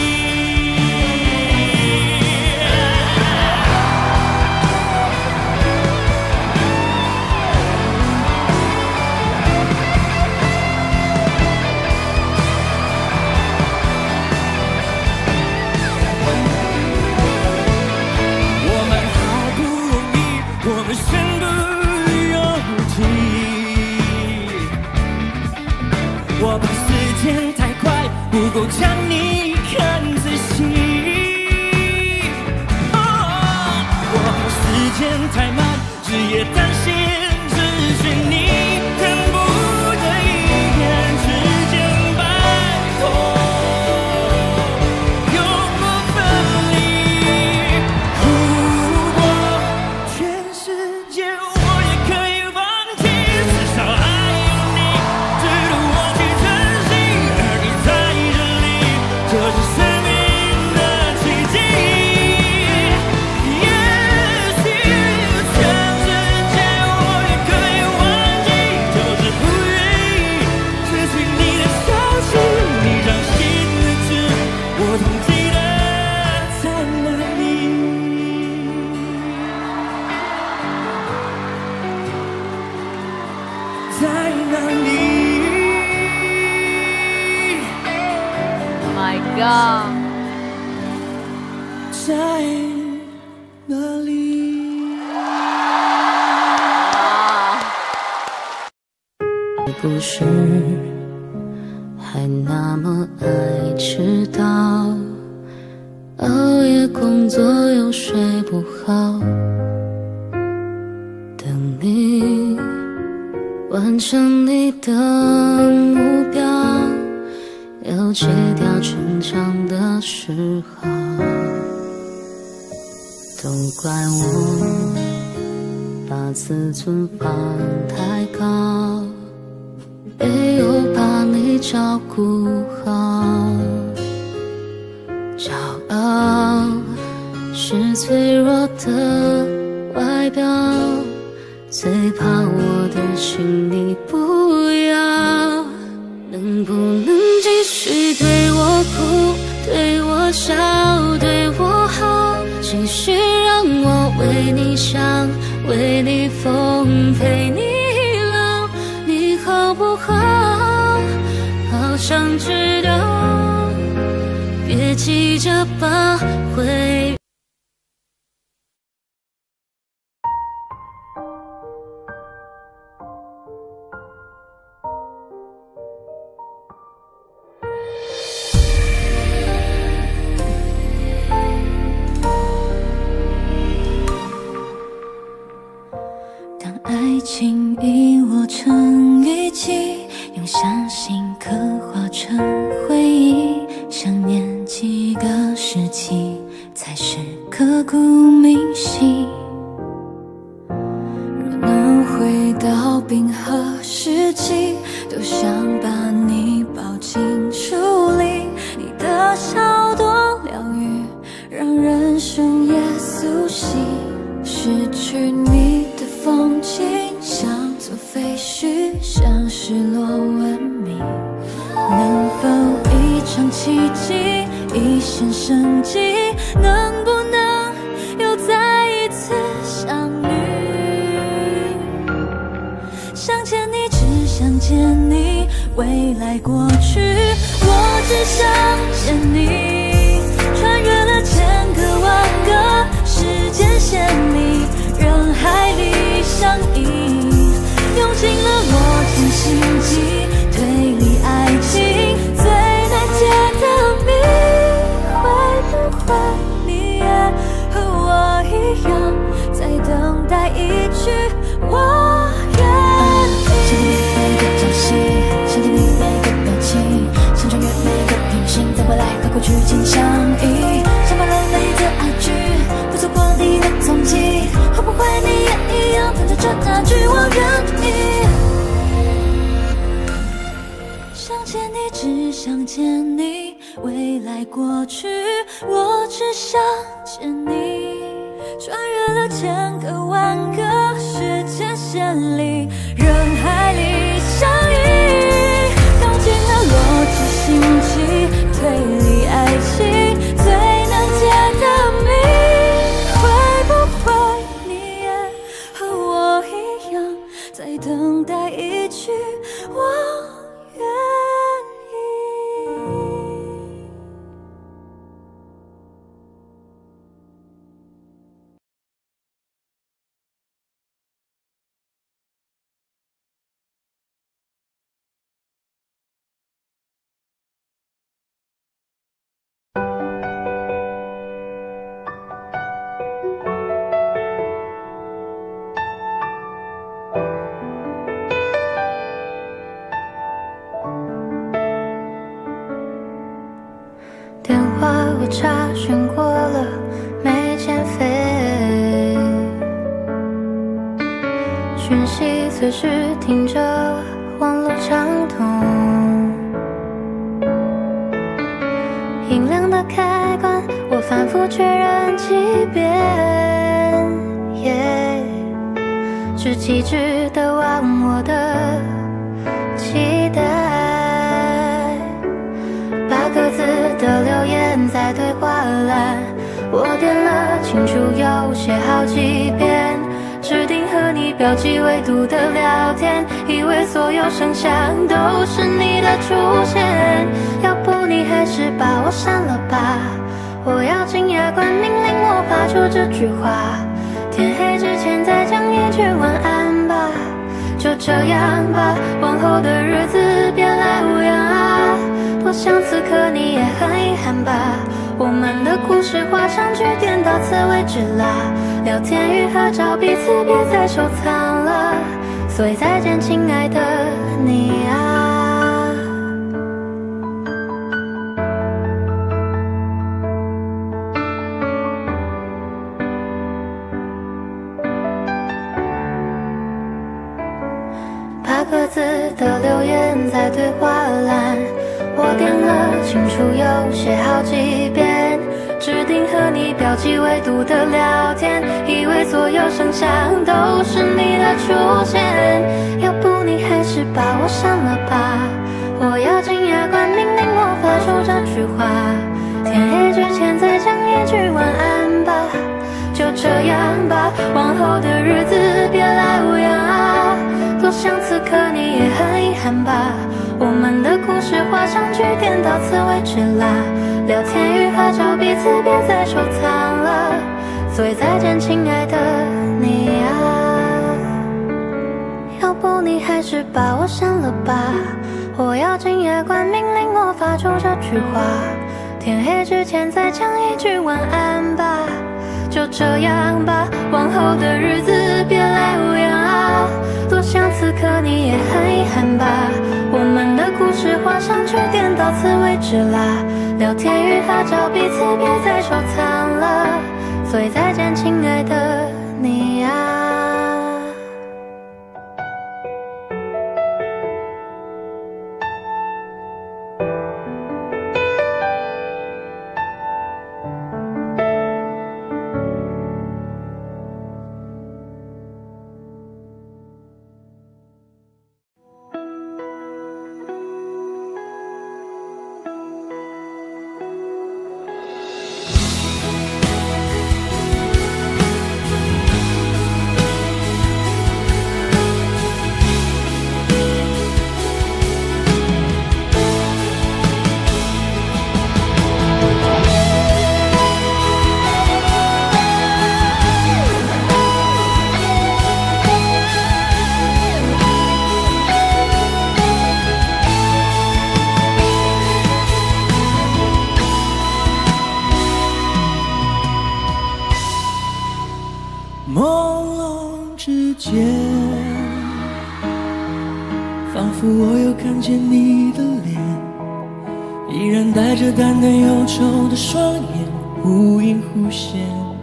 我们好不容易，我们身不由己，我怕时间太快，不够将你看仔细。哦，我怕时间太慢，日夜担心失去你，恨不得一念之间摆脱，永不分离。如果全世界我也可以放弃，至少还有你值得我去珍惜，而你在这里呀？ 在哪里？ 你不是还那么爱迟到，熬夜工作又睡不好，等你完成你的目标，要戒掉逞强的嗜好。都怪我把自尊放太高，没有把你照顾好。骄傲是脆弱的外表，最怕我的心你不要。能不能继续对我哭，对我笑，对我好，继续让我为你想，为你疯，陪你老，你好不好？好想知道，别急着把回爱情遗落成遗迹，用相信刻画成回忆，想念几个世纪才是刻骨铭心。若能回到冰河时期，都想把你抱进树林，你的笑多疗愈，让人深夜苏醒。失去你的风景，像座废墟，像失落文明。能否一场奇迹，一线生机？能不能又再一次相遇？想见你，只想见你，未来过去，我只想见你。穿越了千个万个时间线里，人海里相依，用尽了我全心机，推理爱情最难解的谜。会不会你也和我一样，在等待一句我愿意？想见你每个朝夕，想见你每个表情，想穿越每个平行，在未来和过去紧相依，想把人类的爱句，不错过你的踪迹。会不会你也一样，等着这那句我愿意？想见你，只想见你，未来过去，我只想见你。穿越了千个万个时间线里，人海里相依，用尽了逻辑心机，推理爱情最难解的谜。会不会你也和我一样，在等待一句我愿意？电话我查询过了，没欠费，讯息随时听着，网络畅通，音量的开关我反复确认几遍，yeah, 只机智的忘我的期待。把各自的留言在对话栏，我点了清楚又写好几遍，指定和你标记纬度的聊天，以为所有声响都是你的出现，要不不你还是把我删了吧。我要进牙关命令我发出这句话，天黑之前再讲一句晚安吧。就这样吧，往后的日子别来无恙啊。多想此刻你也很遗憾吧。我们的故事画上句点，到此为止啦。聊天与合照彼此别再收藏了，所以再见亲爱的你啊。八个字的留言在对话栏，我点了清楚又写好几遍，指定和你标记纬度的聊天，以为所有声响都是你的出现。要不你还是把我删了吧。我要进牙关命令我发出这句话，天黑之前再讲一句晚安吧。就这样吧，往后的日子别来无恙啊。多想此刻你也很遗憾吧。我们的故事画上句点，到此为止啦。聊天与合照彼此别再收藏了，所以再见亲爱的你啊。要不你还是把我删了吧。我要进牙关命令我发出这句话，天黑之前再讲一句晚安吧。就这样吧，往后的日子别来无恙啊。多想此刻你也很遗憾吧。我们的故事画上句点，到此为止啦。聊天与合照彼此别再收藏了，所以再见亲爱的你啊。 我又看见你的脸，依然带着淡淡忧愁的双眼，忽隐忽现。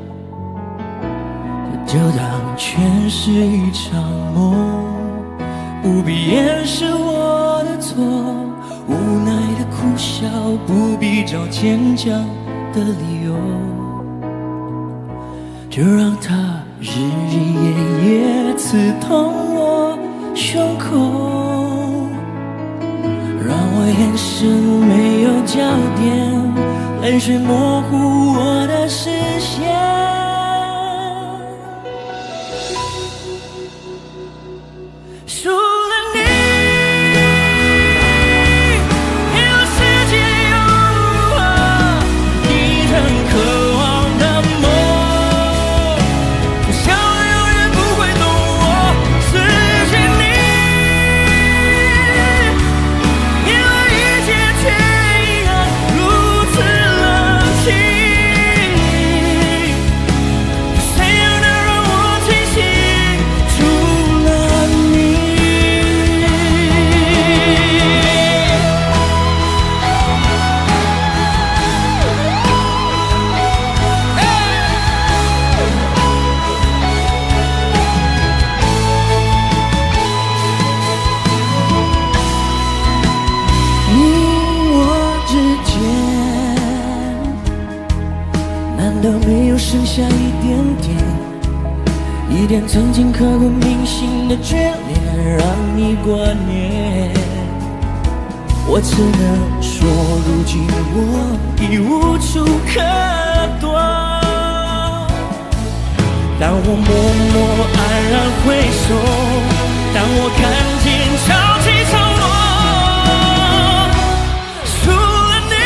这就当全是一场梦，不必掩饰我的错，无奈的苦笑，不必找坚强的理由，就让它日日夜夜刺痛我胸口。让我眼神没有焦点，泪水模糊我的视线。除了你，别的世界又如何？一场渴望的梦，我想有人不会懂我失去你。难道没有剩下一点点，一点曾经刻骨铭心的眷恋，让你挂念？我只能说，如今我已无处可躲。当我默默黯然回首，当我看见潮起潮落，除了你。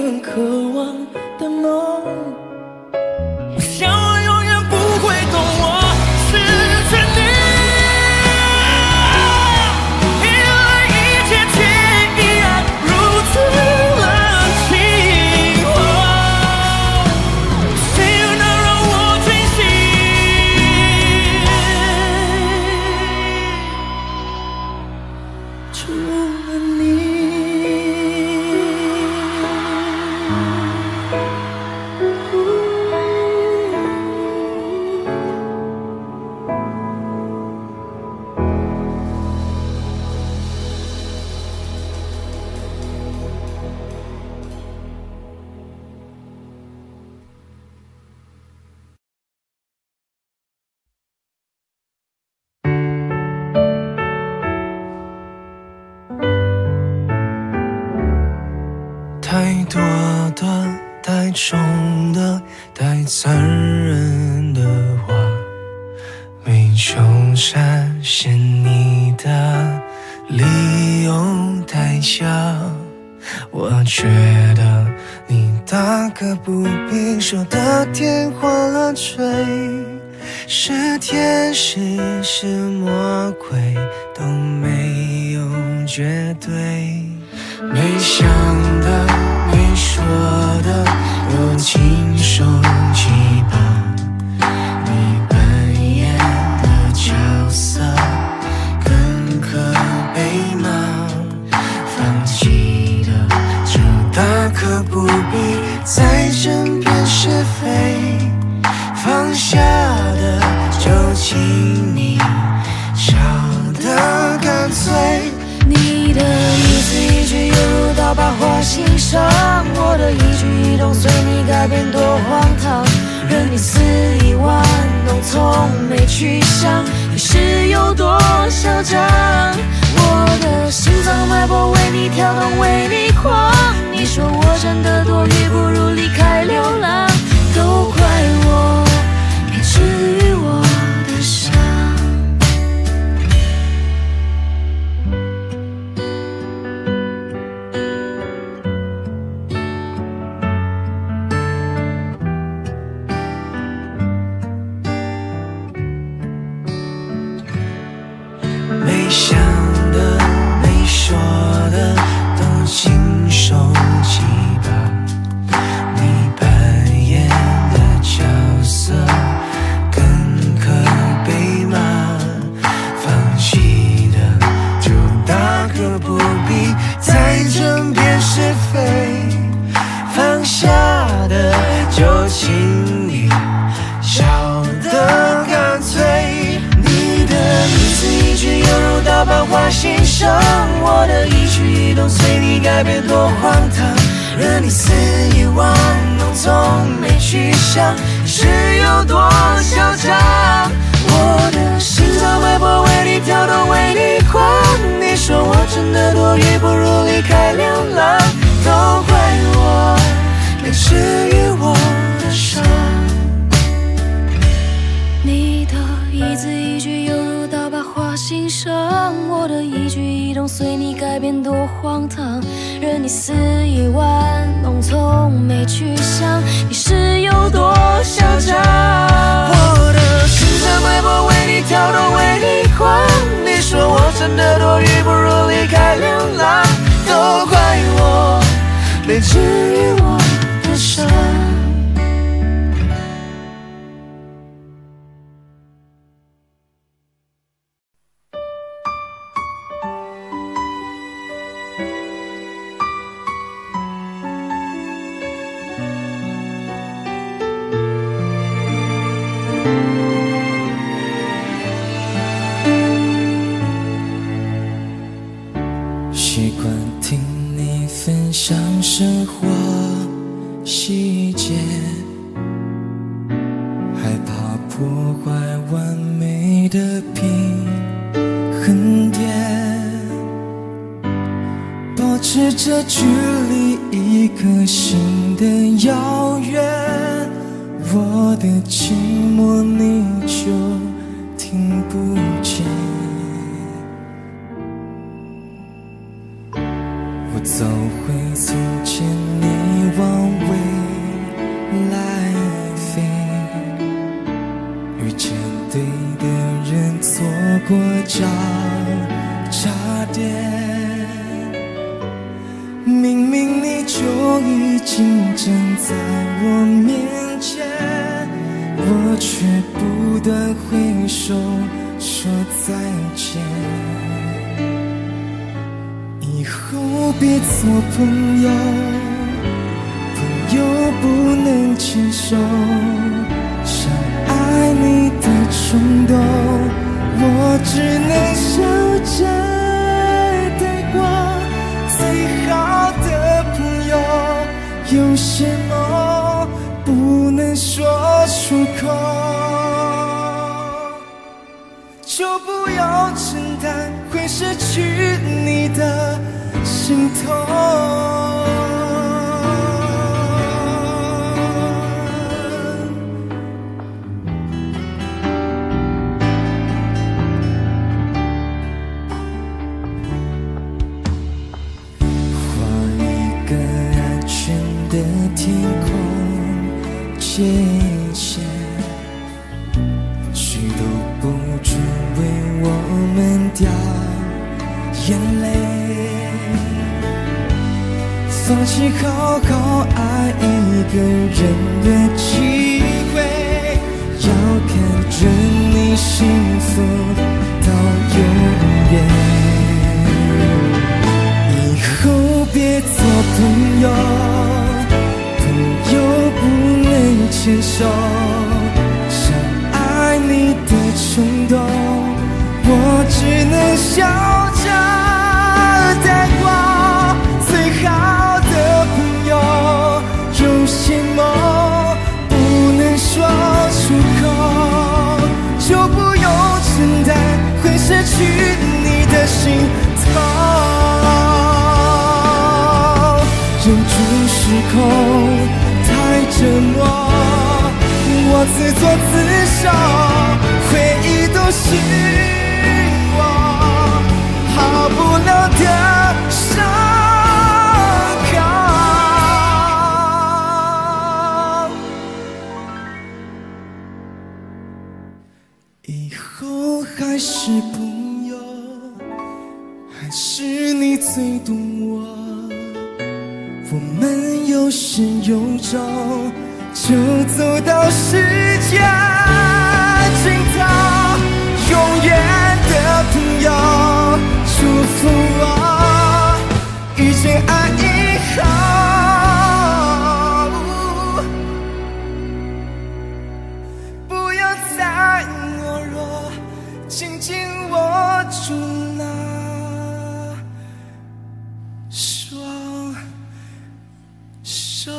很渴望的梦。 我想我永远不会懂我失去你，因为一切却一样如此冷清。谁又能让我清醒？ 除了你。 太多的、太重的、太残忍的话，没求展现你的理由太假。我觉得你大可不必说的天花乱坠，是天使是魔鬼都没有绝对。没想的没说的都亲手击破，你扮演的角色更可悲吗？放弃的就大可不必再争辩是非，放下的就请你笑得干脆。 你的一字一句犹如刀疤划心上，我的一举一动随你改变多荒唐，任你肆意玩弄，从没去想你是有多嚣张。我的心脏脉搏为你跳动，为你狂。你说我真的多余，不如离开流浪。都怪我没治愈我的伤。 没想的没说的都亲手击破，你扮演的角色更可悲吗？放弃的就大可不必再争辩是非，放下的就请你笑得干脆。你的一字一句犹如刀疤划心上，我的一举一动随你改变多荒唐，任你肆意玩弄，从没去想是有多嚣张。我的心脏脉搏为你跳动，为你狂。你说我真的多余，不如离开流浪。都怪我没治愈我的伤。 你的一字一句犹如刀疤划心上，我的一举一动随你改变多荒唐，任你肆意玩弄，从没去想你是有多嚣张。我的心脏脉搏为你跳动，为你狂。你说我真的多余，不如离开流浪。都怪我没治愈我的伤。 习惯听你分享生活细节，害怕破坏完美的平衡点，保持着距离一颗心的遥远，我的寂寞你就听不见。我走回从前你往交叉点。明明你就已经站在我面前，我却不断挥手说再见。以后别做朋友，朋友不能牵手，想爱你的冲动，我只能笑着带过。最好的朋友，有些梦不能说出口，就不要承担会失去你的心痛。天空界限，谁都不准为我们掉眼泪。放弃好好爱一个人的机会，要看着你幸福到永远。以后别做朋友，又不能牵手，想爱你的冲动，我只能笑着带过。最好的朋友，有些梦不能说出口，就不用承担会失去你的心痛。忍住失控折磨，我自作自受，回忆都是我好不了的伤口。以后还是朋友，还是你最懂我。我们有始有终，就走到世界尽头。永远的朋友，祝福我遇见爱以后，不要再懦弱，紧紧握住那双手。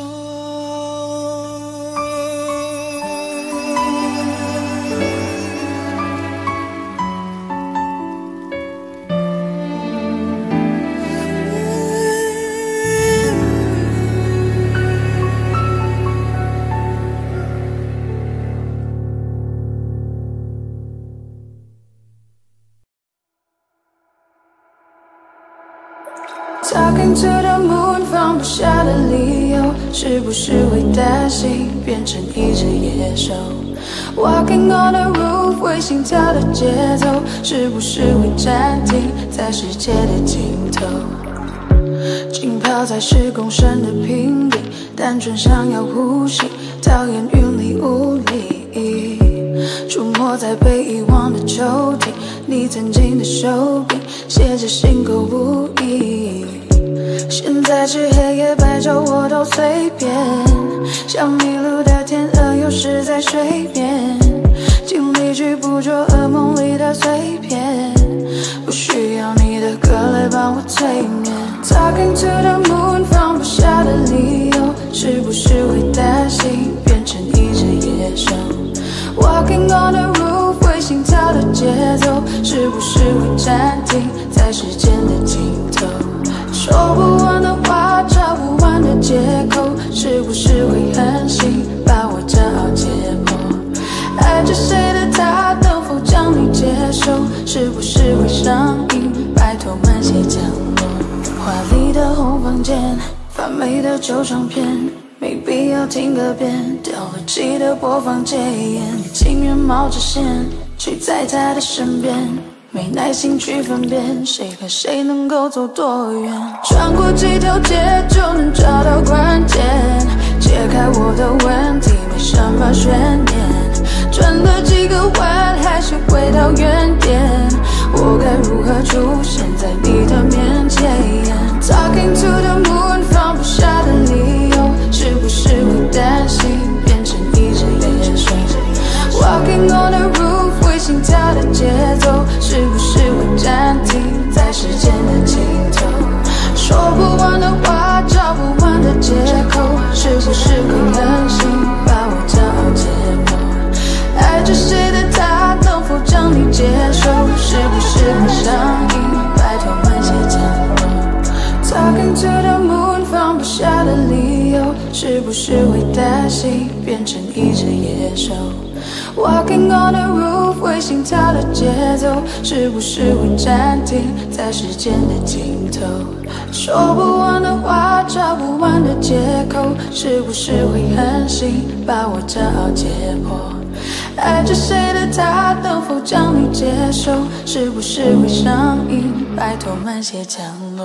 Talking to the moon， 放不下的理由，是不是会担心变成一只野兽 ？Walking on the roof， 为心跳的节奏，是不是会暂停在世界的尽头？浸泡在十公升的瓶底，单纯想要呼吸，讨厌云里雾里。出没在被遗忘的抽屉，你曾经的手柄，写着心口不一。现在是黑夜白昼我都随便，像迷路的天鹅有时在水边，尽力去捕捉噩梦里的碎片，不需要你的歌来帮我催眠。Talking to the moon， 放不下的理由，是不是会担心变成一只野兽 ？Walking on the roof， 为心跳的节奏，是不是会暂停在时间的尽头？说不完的话，找不完的借口，是不是会狠心把我骄傲解剖？爱着谁的他，能否将你接受？是不是会上瘾？拜托慢些降落。华丽的红房间，发霉的旧唱片，没必要听个遍。掉了机的播放戒烟，你情愿冒着险，睡在他的身边。 没耐心去分辨谁和谁能够走多远。穿过几条街就能找到关键，解开我的问题没什么悬念，转了几个弯还是回到原点，我该如何出现在你的面前？ Talking to the moon 放不下的理由，是不是会担心变成一只野兽？ Walking on the roof 会心跳的节奏，是不是会暂停在时间的尽头？说不完的话，找不完的借口，是不是会狠心把我骄傲解剖？爱着谁的他能否将你接受？是不是会上瘾？拜托慢些降落。Talking to the moon 放不下的理由，是不是会担心变成一只野兽？ Walking on the roof 会心跳的节奏，是不是会暂停在时间的尽头？说不完的话，找不完的借口，是不是会狠心把我骄傲解剖？爱着谁的他能否将你接受？是不是会上瘾？拜托慢些降落。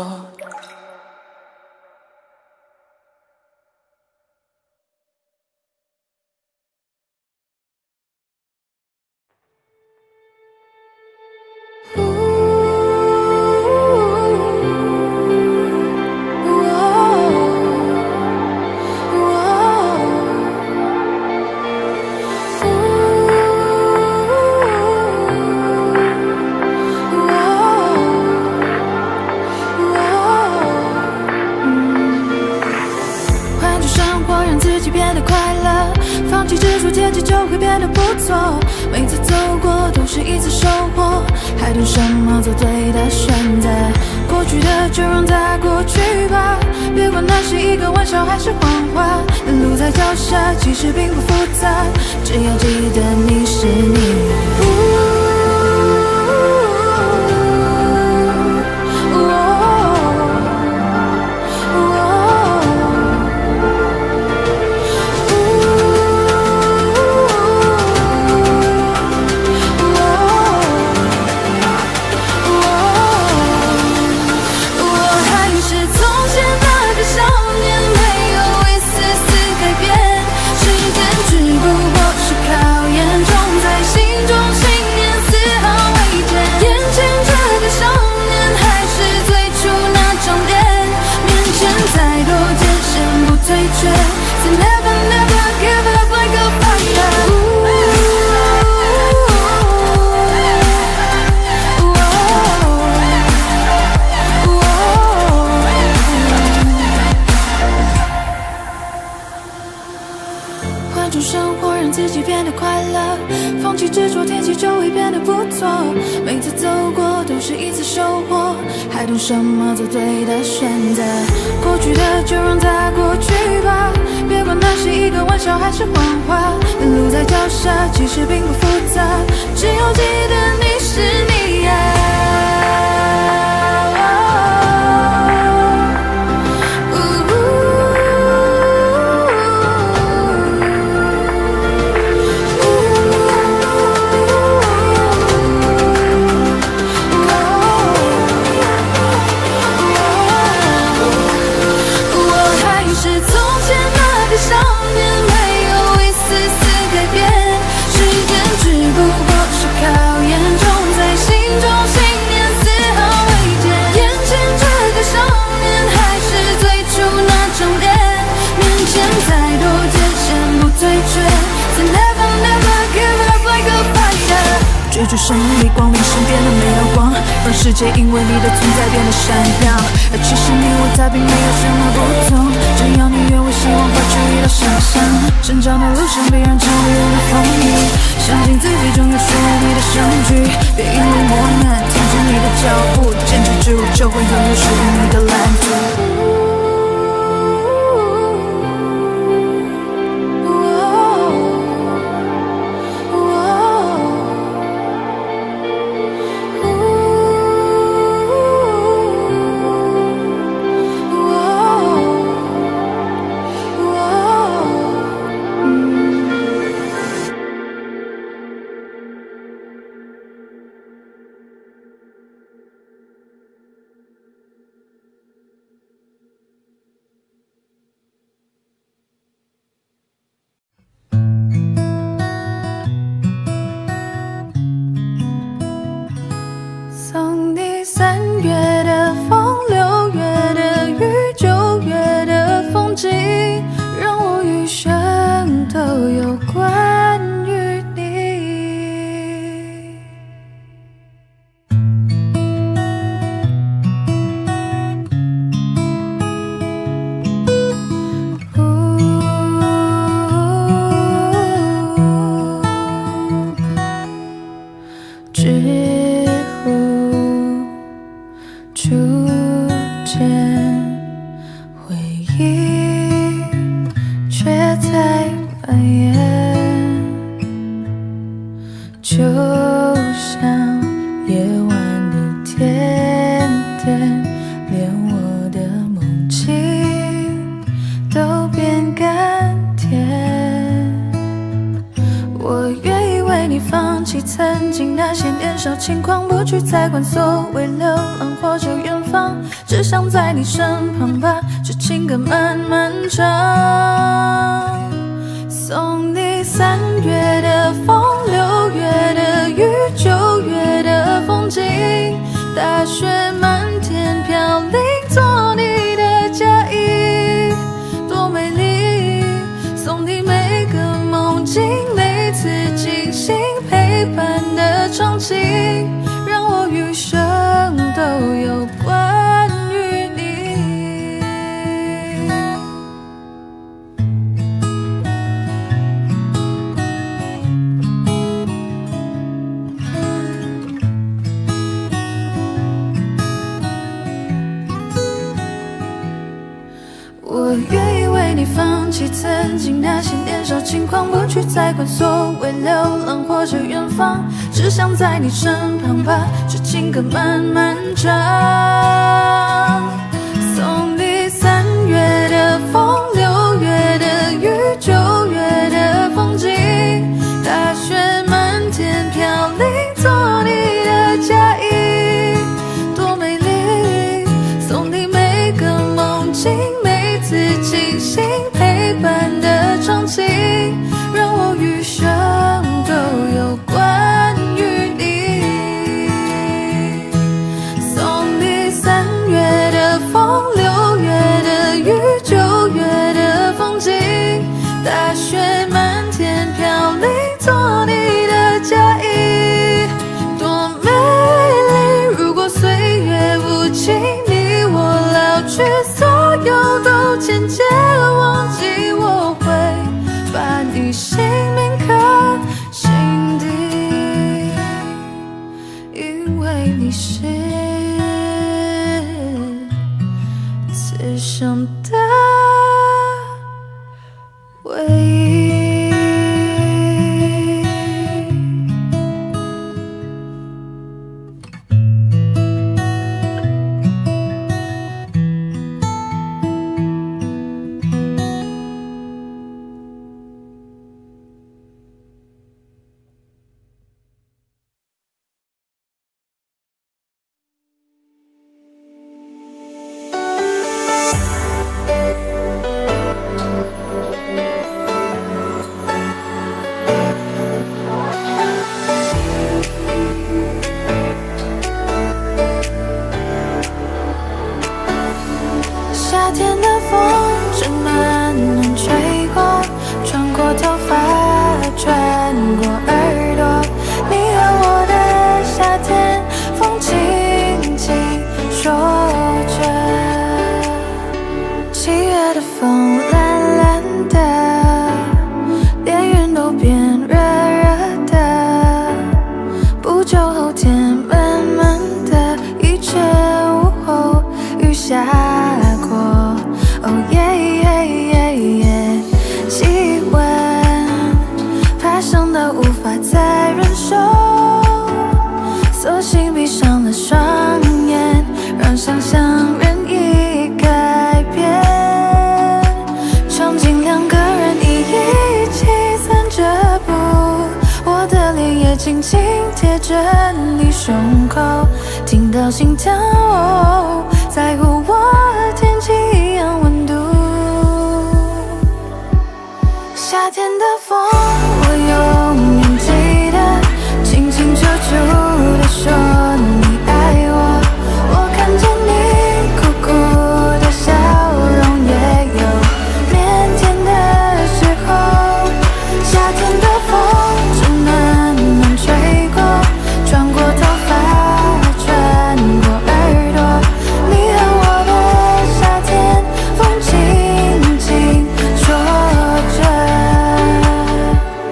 每次走过都是一次收获，还等什么做对的选择？过去的就让它过去吧，别管那是一个玩笑还是谎话。路在脚下，其实并不复杂，只要记得你是你。 换种生活，让自己变得快乐，放弃执着，天气就会变得不错。每次走过都是一次收获，还等什么做对的选择？过去的就让它过去吧，别管那是一个玩笑还是谎话。路在脚下，其实并不复杂，只要记得你是你呀。 追逐胜利，光临身边的每道光，让世界因为你的存在变得闪亮。而其实你我他并没有什么不同，只要你愿为希望画出一道想象。成长的路上必然常会有的风雨，相信自己终有属于你的相聚。别因为磨难停止你的脚步，坚持住就会拥有属于你的蓝图。 在蔓延，就像夜晚的甜点，连我的梦境都变甘甜。我愿意为你放弃曾经那些年少轻狂，不去再管所谓流浪或者远方，只想在你身旁把这情歌慢慢唱。送你三月的风，六月的雨，九月的风景，大雪漫天飘零，做你的嫁衣，多美丽。送你每个梦境，每次惊醒陪伴的场景，让我余生都有关于你。我愿意为你放弃曾经那些年少轻狂，不去再管所谓流浪或者远方，只想在你身旁把这情歌慢慢唱。送你三月的风，六月的雨，九月的风景，大雪漫天飘零，做你的嫁衣，多美丽。送你每个梦境，每次惊醒陪伴的场景，让我余生都有关于你。送你三月的风，六月的雨，九月的风景，大雪漫天飘零，做你的嫁衣，多美丽。如果岁月无情，你我老去，所有都渐渐忘记，我会把你姓名刻心底，因为你是此生的唯一。夏天的风正慢慢吹过，穿过头发，穿过耳朵。你和我的夏天，风轻轻说着。七月的风蓝蓝的，连云都变热热的。不久后天慢慢的，一切午后雨下。哦耶耶耶耶，气温爬升到无法再忍受，索性闭上了双眼，让想象任意改变。场景两个人一起散着步，我的脸也轻轻贴着你胸口，听到心跳，在乎我天气一样温度。夏天的风，我永远记得，清清楚楚地说你爱我。我看见你酷酷的笑容，也有腼腆的时候。夏天的风正慢慢吹过，穿过头发，穿过耳朵。你和我的夏天，风轻轻说着。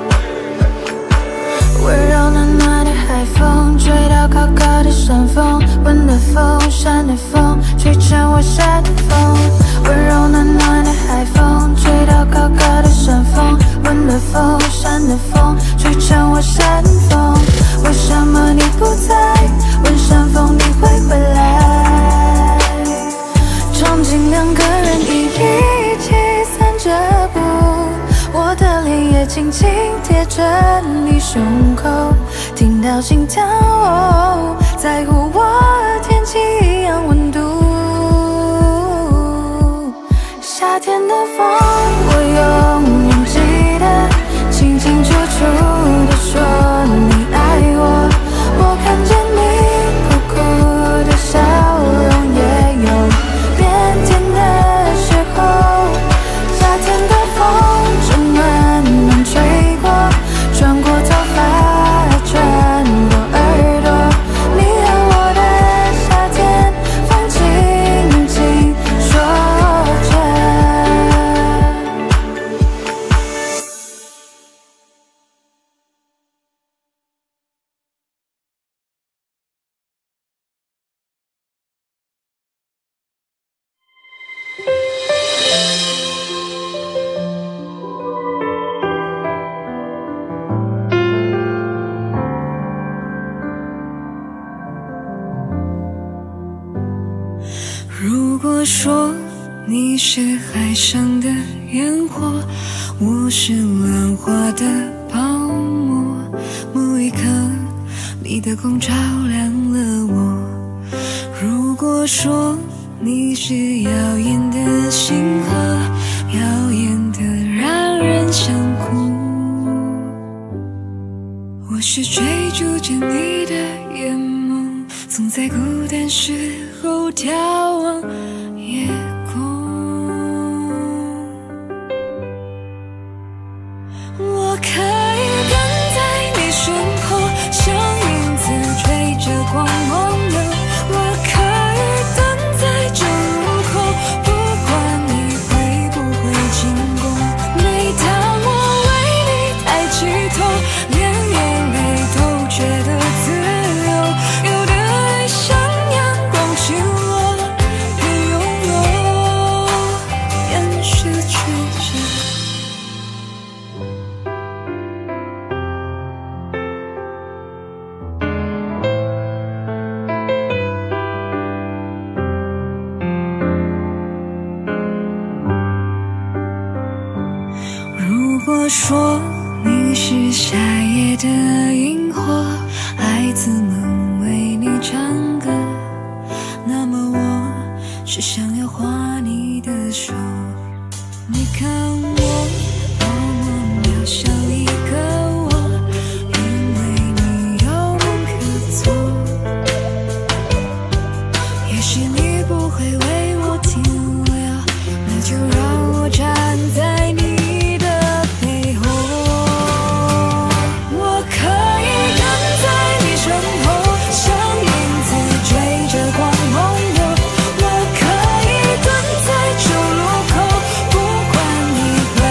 了风，扇的风，吹成我山峰。为什么你不在？问山峰你会回来？憧憬两个人一一起散着步，我的脸也轻轻贴着你胸口，听到心跳，哦，在乎我天气一样温度。夏天的风，我永远记得，清清楚楚地说你爱我。我看见你苦苦的笑容，也有变甜的时候。夏天的风正暖暖吹过，穿过头发，穿过耳朵。你和我的夏天，风轻轻说着。 如果说你是海上的烟火，我是浪花的泡沫，某一刻你的光照亮了我。如果说你是耀眼的星河，耀眼的让人想哭，我是追逐着你的眼眸，总在孤单时候眺望夜空。我可以跟在你身后，像影子追着光梦游。我可以等在这路口，不管你会不会经过。每当我为你抬起头，连眼泪都觉得自由。有的爱像阳光倾落，别拥有，掩饰曲折。如果说你是夏夜的萤火，孩子们为你唱歌，那么我是想要画你的手。你看我多么渺小一个我，因为你有梦可做。也许你不会为我停留，那就让我站在你的背后。我可以跟在你身后，像影子追着光梦游。我可以等在旧路口，不管你会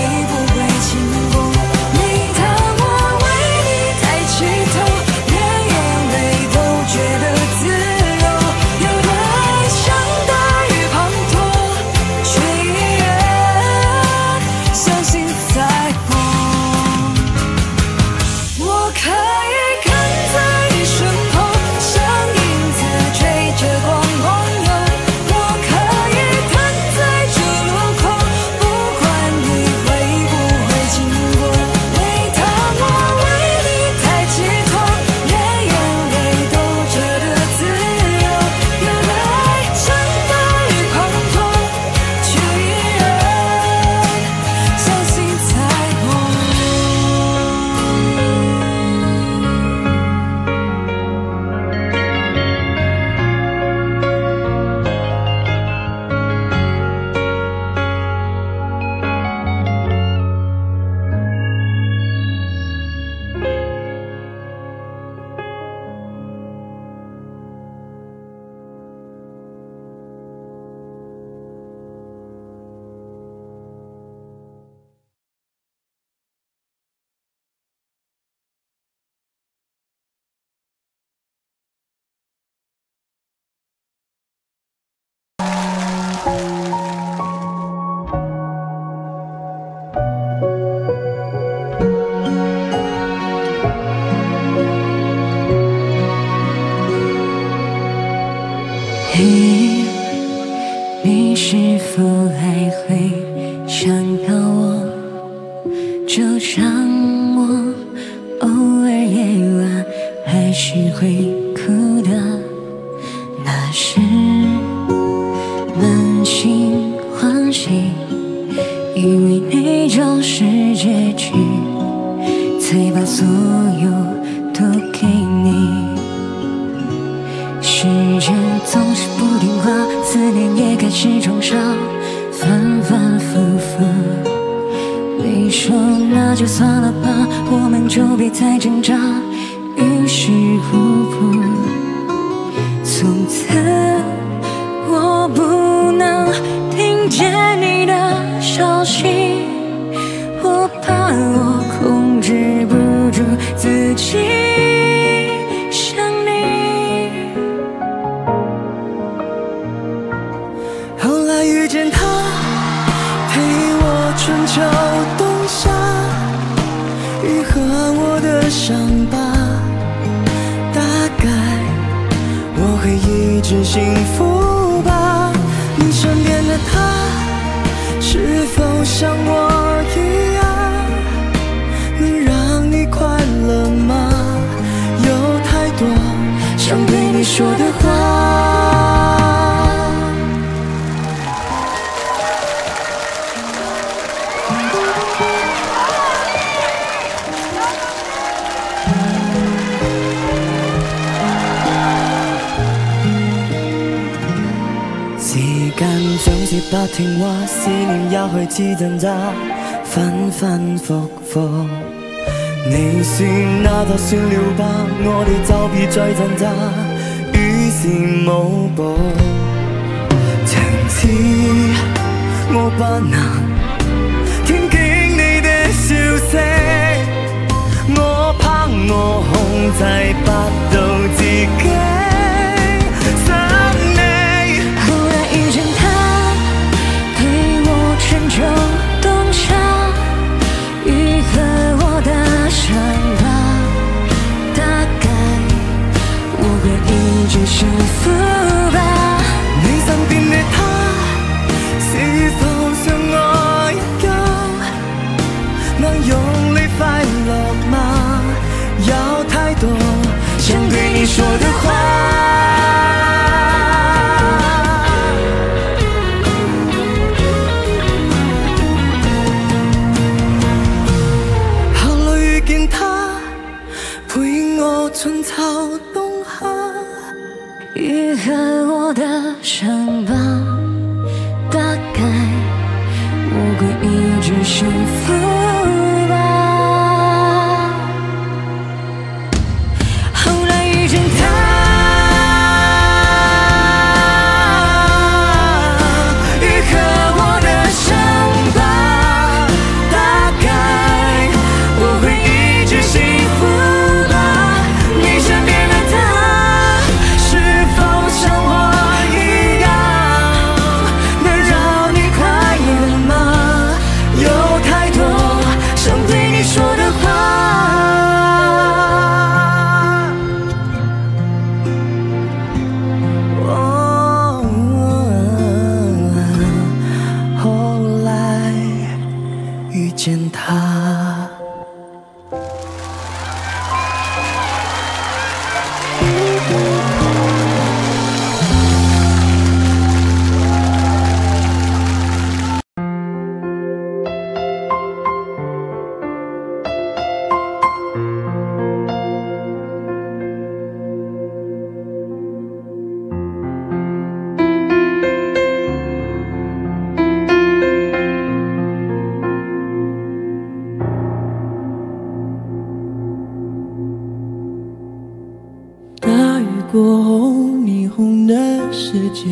就像我偶尔夜晚还是会哭的，那是满心欢喜，以为那就是结局，才把所有都给你。时间总是不听话，思念也开始重伤，反反复复。你说那就算了吧，我们就别再挣扎，于事无补。从此我不能听见你的消息，我怕我控制不住自己想你。 后来遇见他，陪我春秋冬夏，愈合我的伤疤。大概我会一直幸福吧。你身边的他，是否像我一样，能让你快乐吗？有太多想对你说的话。時間總是不聽話，思念也開始掙扎，反反覆覆。你說那就算了吧，我哋就別再掙扎，於是冇步。從此我不能聽見你的消息，我怕我控制不到自己。春秋冬夏，愈合我的伤疤。大概我会一直幸福吧。你身邊的他，是否像我一樣，能用力快樂嗎？有太多想對你說的話。春秋冬夏，愈合我的傷疤。大概我會一直幸福吧。後來遇見他，愈合我的傷疤。大概我會一直幸福。见他。过后，霓虹的世界，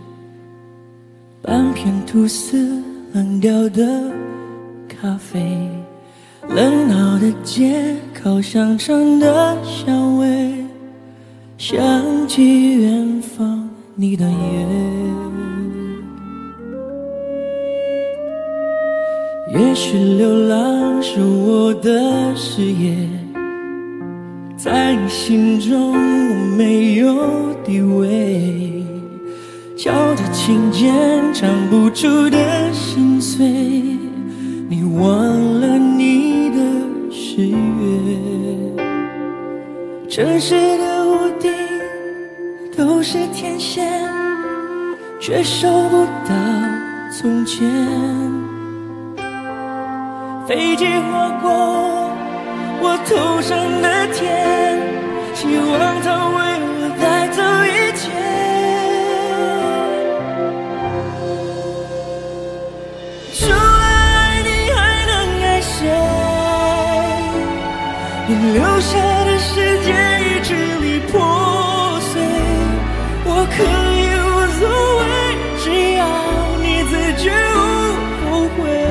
半片吐司，冷掉的咖啡，冷闹的街，烤香肠的香味，想起远方你的眼。也许流浪是我的事业，在你心中我没有地位，敲着琴键唱不出的心碎，你忘了你城市的屋顶都是天线，却收不到从前。飞机划过我头上的天，希望它为我带走一切。除了爱你还能爱谁？你留下的世界已支离破碎，我可以无所谓，只要你自觉无后悔。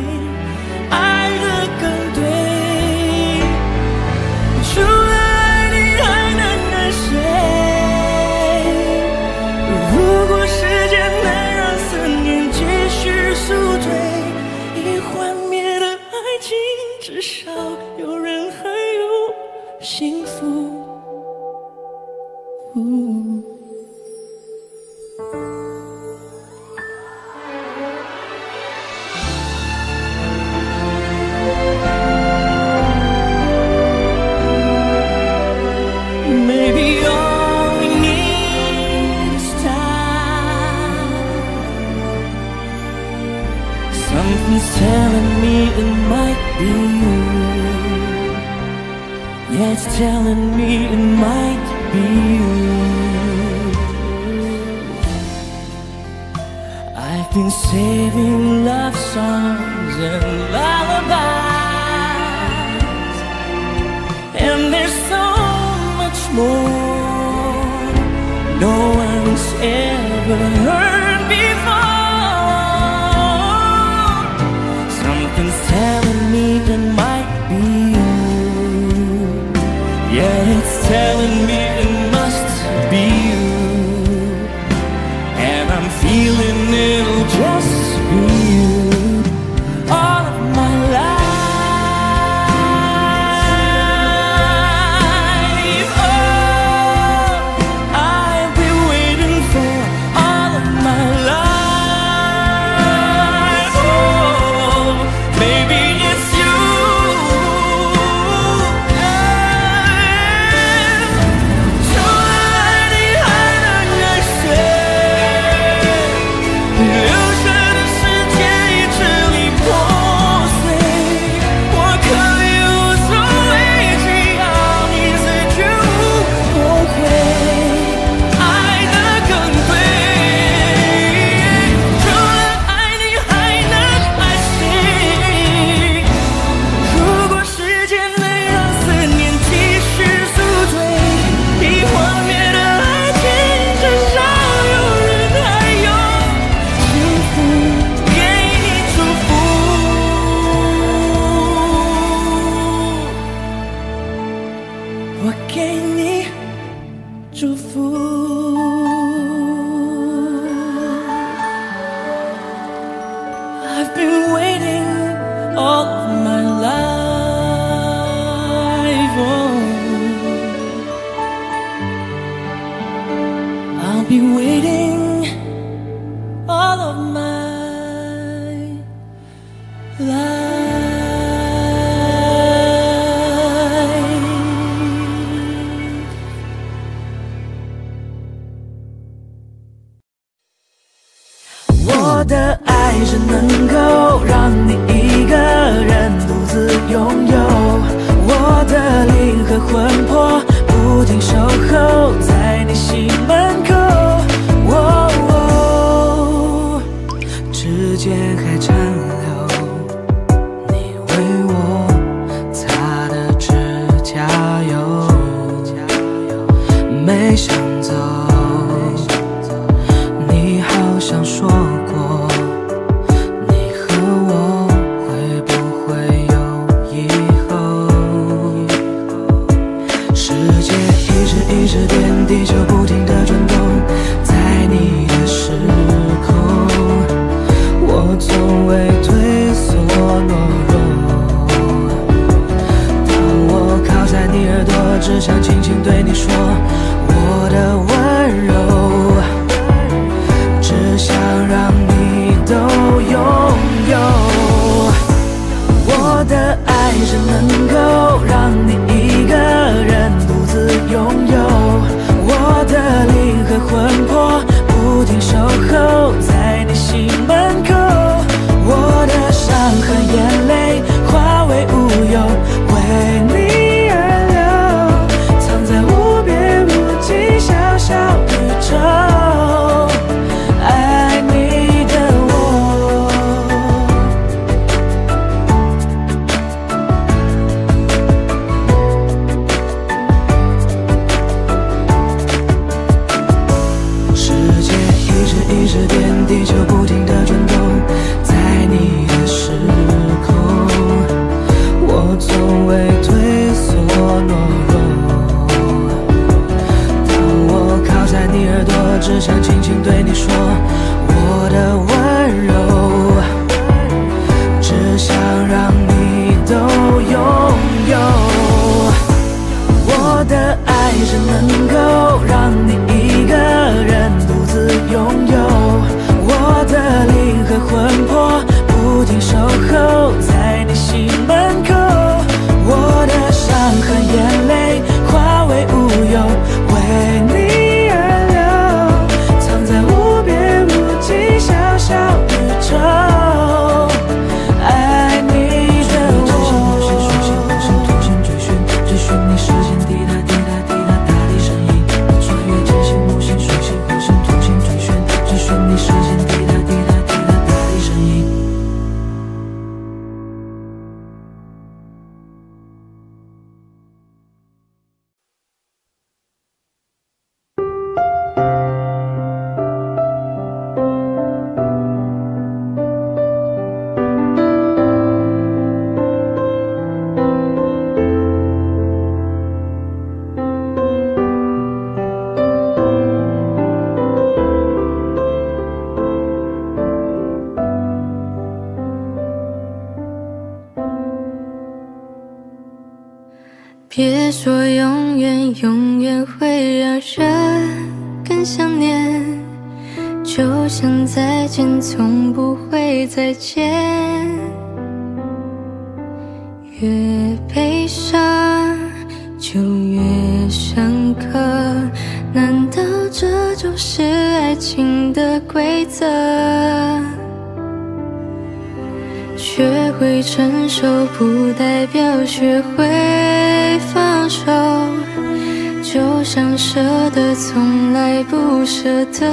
至少有人还有幸福。Maybe all we need is time. Something's telling me it might be you. Yeah, it's telling me it might be you. I've been saving love songs and lullabies, and there's so much more no one's ever heard before. Something's telling me it might be you. Yeah, it's telling me it must be you, and I'm feeling it'll just be you all of my life. Oh, I've been waiting for all of my life. Oh, maybe it's you. I've been waiting all of my life. Oh, I'll be waiting all of my life. 我的爱是能够让你一个人独自拥有，我的灵和魂魄不停守候在你心门口。哦哦，指尖还残留你为我擦的指甲油，没想走，你好像说过你和我会不会有以后。世界一直一直变，地球不停地转动，在你的时空我从未退缩懦弱。当我靠在你耳朵，只想轻轻对你说我的温柔，只想让你都拥有。我的爱是能够让你一个人独自别说永远，永远会让人更想念，就像再见从不会再见。越悲伤就越深刻，难道这就是爱情的规则？学会承受不代表学会放手，就像舍得从来不舍得，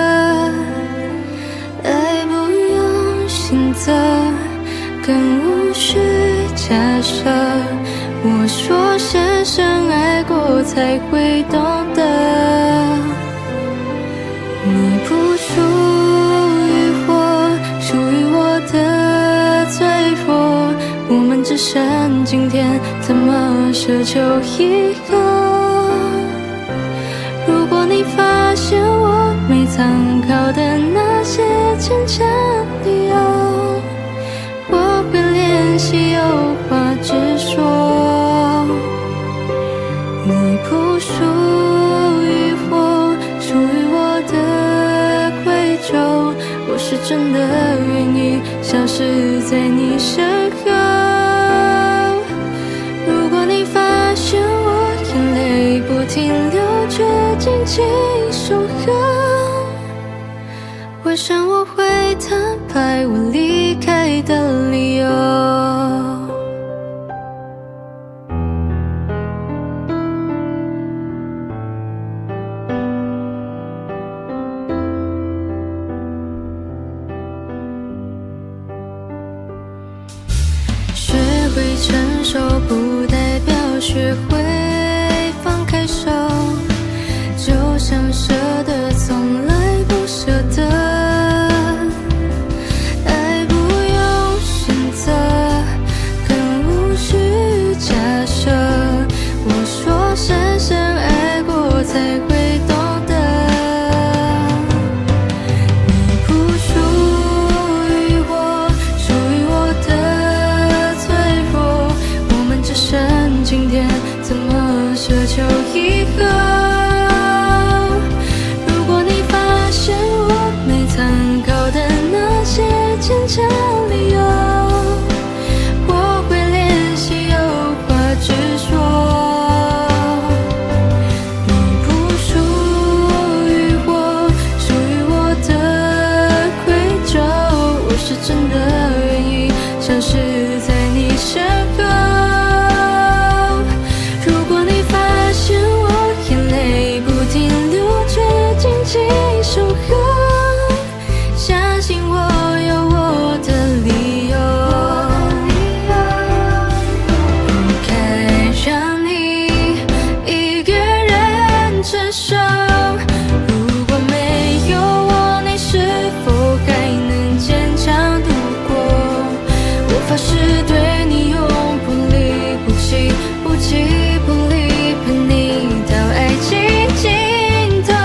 爱不用选择，更无需假设。我说深深爱过才会懂得，你不属于我，属于我的最后，我们只剩今天，怎么奢求以后？如果你发现我没参考的那些坚强理由，我会联系，有话直说。你不属于我，属于我的贵重，我是真的愿意消失在你身后。如果你发现我眼泪不停流，却紧紧守候，为什么会坦白我离开的理由？学会承受不代表学会放开手，就像舍得从来不舍得，爱不用选择，更无需假设。我说深深爱过才会懂得，你不属于我，属于我的脆弱，我们只剩今天，怎么奢求以后？坚强理由，我会联系，有话直说。你不属于我，属于我的贵重，我是真的愿意消失在你身后。如果你发现我眼泪不停流，却紧紧守候，相信我是对你永不离不弃，不弃不离，陪你到爱情尽头。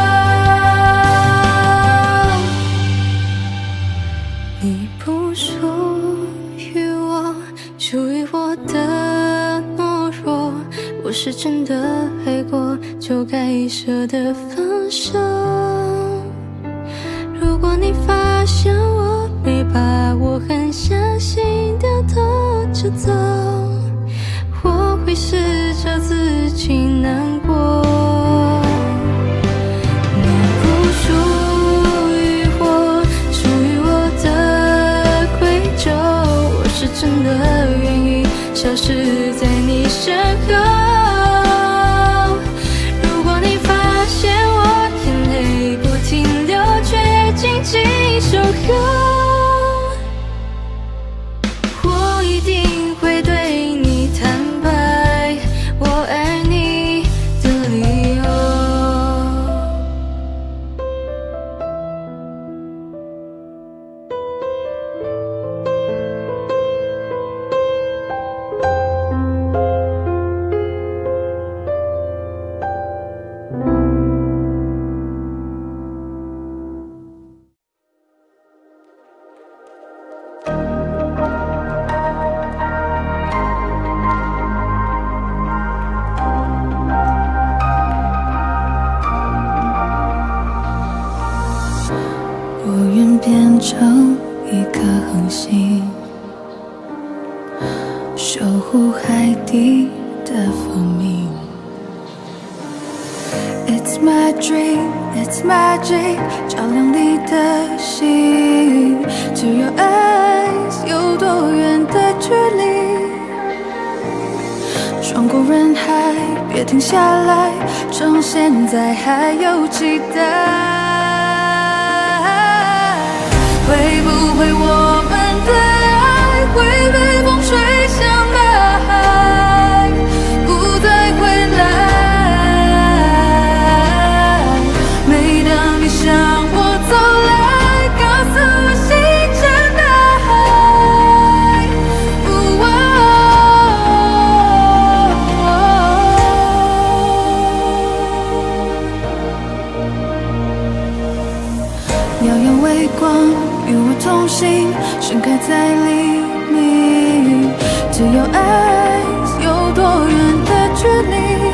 你不属于我，属于我的懦弱，我是真的爱过，就该舍得放手。如果你发现我没把握，很相信掉头就走，我会试着自己难过。你不属于我，属于我的贵重，我是真的愿意消失在你身后。如果你发现我眼泪不停流，却紧紧守候， 守护海底的蜂蜜。It's my dream, it's magic， 照亮你的心。To your eyes， 有多远的距离？穿过人海，别停下来，趁现在还有期待。会不会我们的爱会被风吹向大海，不再回来？每当你向我走来，告诉我星辰大海。哦哦，遥遥微光与我同行，盛开在黎明。只有爱有多远的距离？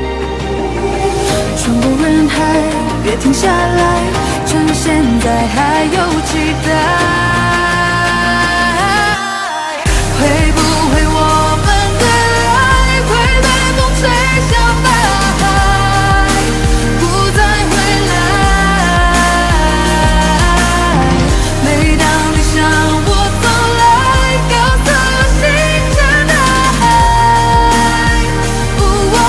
穿过人海，别停下来，趁现在还有期待。会不会我们的爱会被风吹向大海，不再回来？每当你向我走来，告诉我星辰大海。哦哦，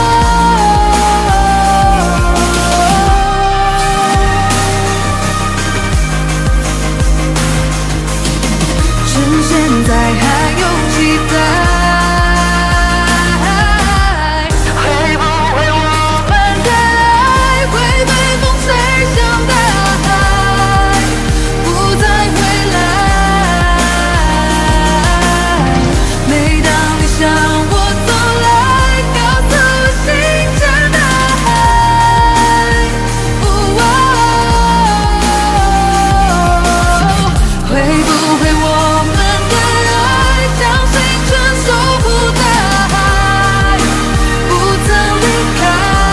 趁现在还有期待。会不会我们的爱会被风吹向大海，不再回来？每当你向我走来，告诉我星辰大海。哦哦，会不会我们的爱像星辰守护大海，不曾离开？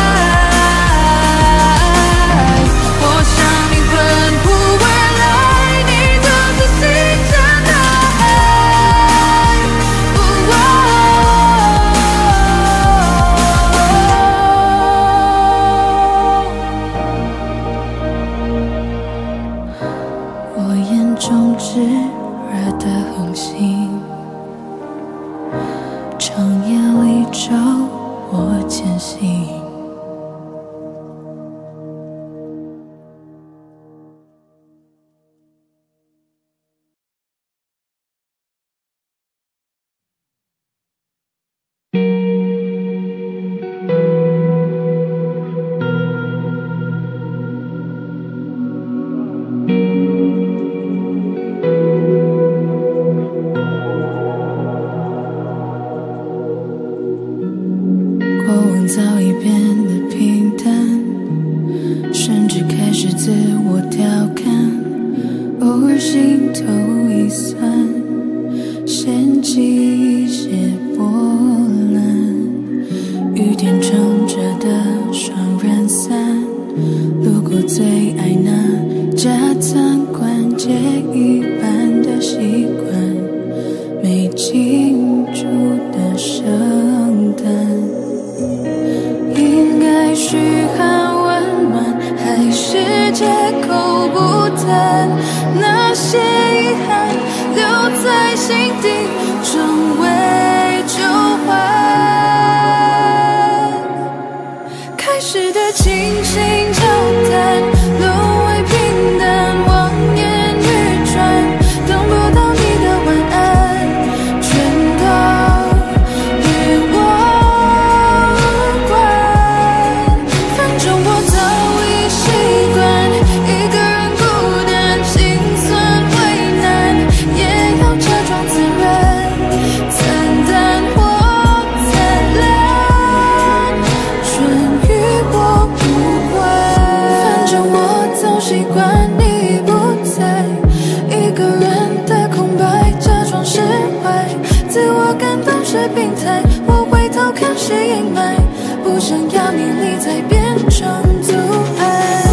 我向你奔赴未来，你就是星辰大海。哦哦，我眼中炙热的恒星，长夜里照我前行。过往早已变得平淡，甚至开始自我调侃，偶尔心头一酸，掀起一些波澜。雨点撑着的双人伞，路过最爱那家餐馆，戒一般的习惯，没庆祝的圣诞。应该嘘寒问暖，还是借口不谈？那些遗憾留在心底，成为旧患。开始的倾心交谈，沦为平淡，望眼欲穿，等不到你的晚安，全都与我无关。反正我早已习惯一个人孤单，心酸为难，也要假装自然，惨淡或灿烂，全与我无关。反正我早习惯你不在，一个人的空白，假装释怀，自我感动是病态，我回头看是阴霾，不想要你离在变成阻碍。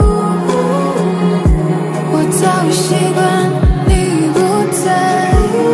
我早已习惯你不在。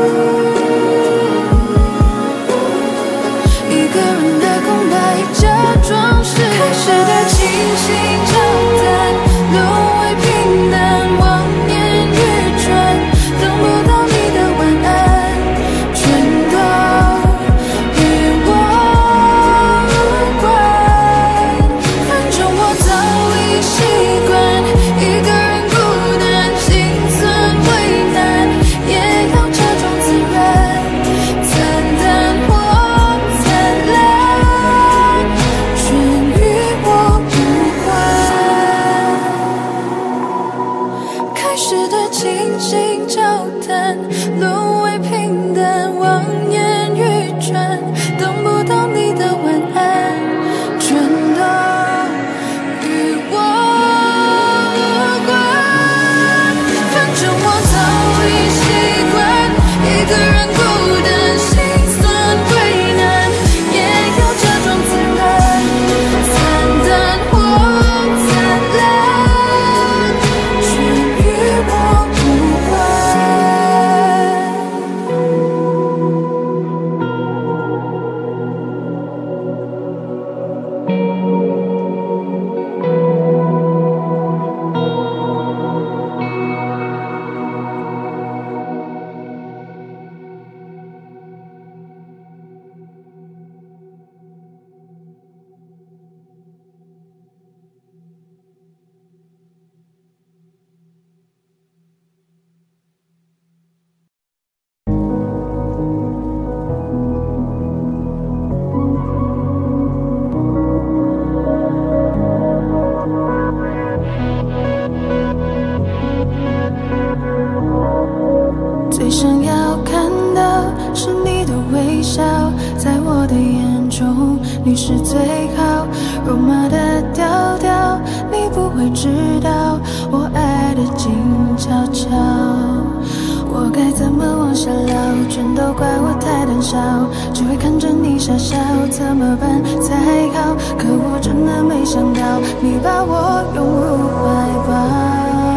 要看到是你的微笑，在我的眼中你是最好。肉麻的调调，你不会知道我爱的静悄悄。我该怎么往下聊？全都怪我太胆小，只会看着你傻笑，怎么办才好？可我真的没想到，你把我拥入怀抱。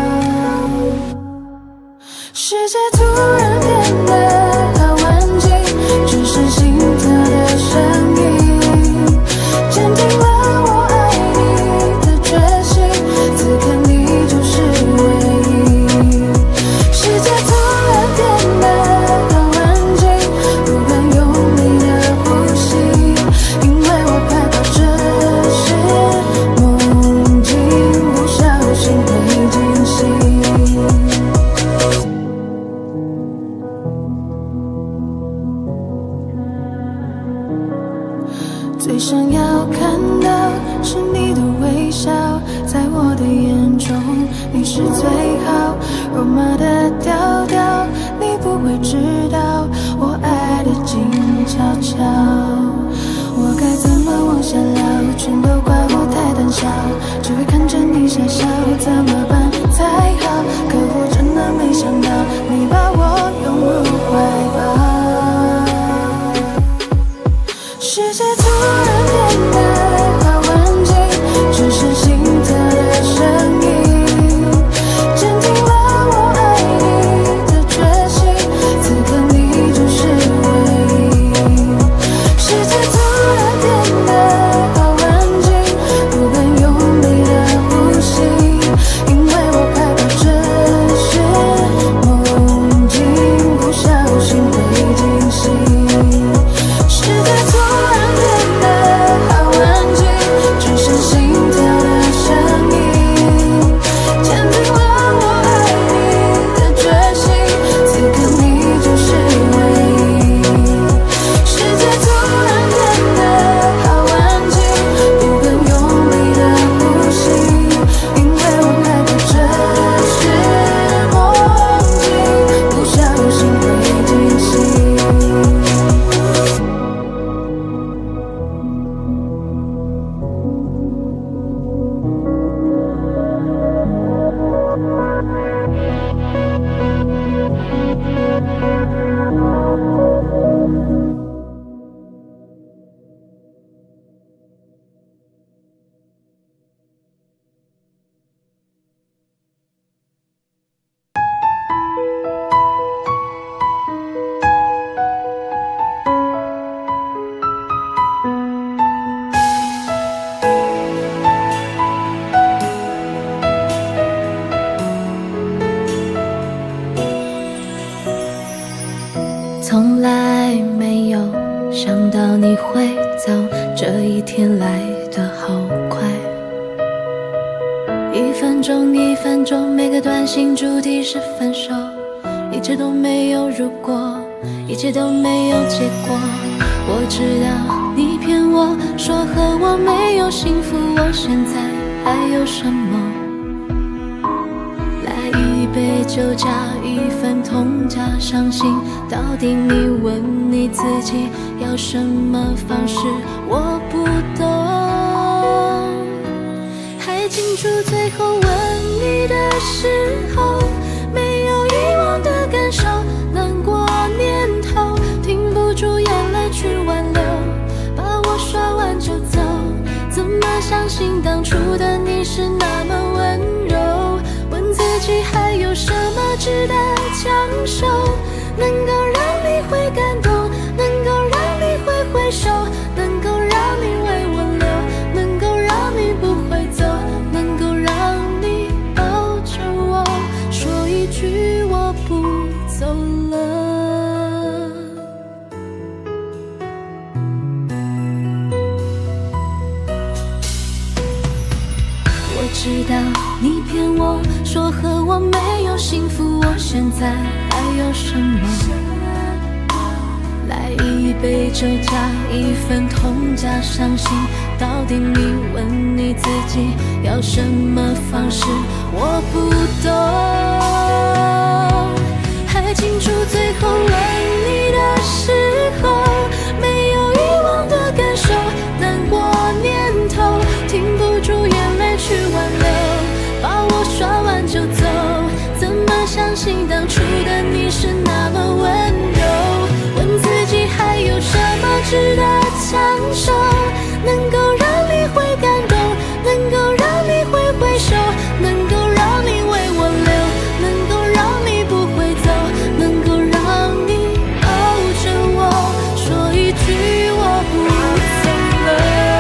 世界突然变得好安静，只剩心跳的声音，坚定了我爱你的决心，此刻你就是唯一。世界突然变得好安静，不敢用力的呼吸，因为我害怕这是梦境，不小心会惊醒。最想要看到是你的微笑，在我的眼中你是最好。肉麻的调调，你不会知道我爱的静悄悄。我该怎么往下聊？全都怪我太胆小，只会看着你傻笑，怎么办才好？可我真的没想到，你把我拥入怀抱。世界突然变得好安静，只剩心跳的声音，坚定了我爱你的决心，此刻你就是唯一。世界突然变得好安静，不敢用力的呼吸，因为我害怕这是梦境，不小心会惊醒。世界突然变得好安静，只剩心跳的声音，坚定了我爱你的决心，此刻你就是唯一。世界突然变得好安静，不敢用力的呼吸，因为我害怕这是梦境，不小心会惊醒。从来没有想到你会走，这一天来得好快。一分钟一分钟，每个短信主题是分手，一切都没有如果，一切都没有结果。我知道你骗我说和我没有幸福，我现在还有什么？来一杯酒加一份痛加伤心，到底你问你自己要什么方式？我不懂。还清楚最后问你的时候，没有遗忘的感受，难过念头，停不住眼泪去挽留，把我刷完就走。怎么相信当初的你是那么温柔？问自己还有什么值得强守，能够让你会感动，能够让你会回首，能够让你为我留，能够让你不会走，能够让你抱着我说一句我不走了。我知道你骗我说和我没有幸福，我现在还有什么？来一杯酒加一份痛加伤心，到底你问你自己要什么方式？我不懂。还还清楚最后吻你的时候，没有遗忘的感受，难过念头，停不住眼泪去挽留，把我刷完就走，怎么相信当初的你是那么温柔？问自己还有什么值得强守，能够让你会感动，能够让你会回首，能够让你为我留，能够让你不会走，能够让你抱着我说一句我不走了。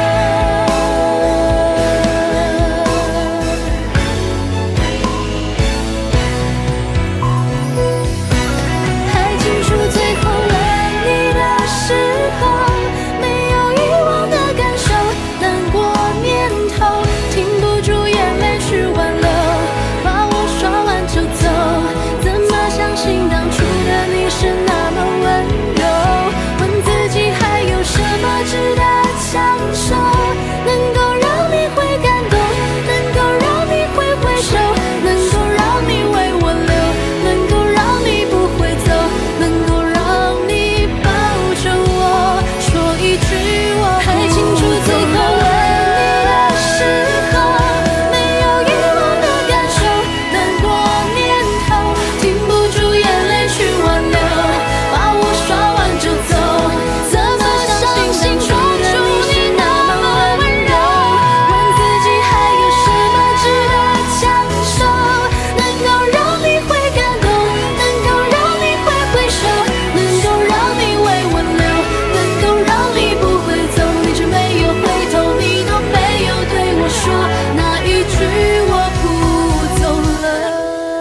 还清楚最后吻你的时候，没有遗忘的感受，难过念头，停不住眼泪去挽留，把我刷完就走，怎么相信当初的你是那么温柔？问自己还有什么值得强守，能够让你会感动，能够让你会回首，能够让你为我留，能够让你不会走，能够让你抱着我说一句我不走了。还清楚最后吻你的时候，没有遗忘的感受，难过念头，停不住眼泪去挽留，把我刷完就走，怎么相信当初你那么温柔？问自己还有什么值得强守，能够让你会感动，能够让你会回首，能够让你为我留，能够让你不会走，一直没有回头，你都没有对我说那一句我不走了。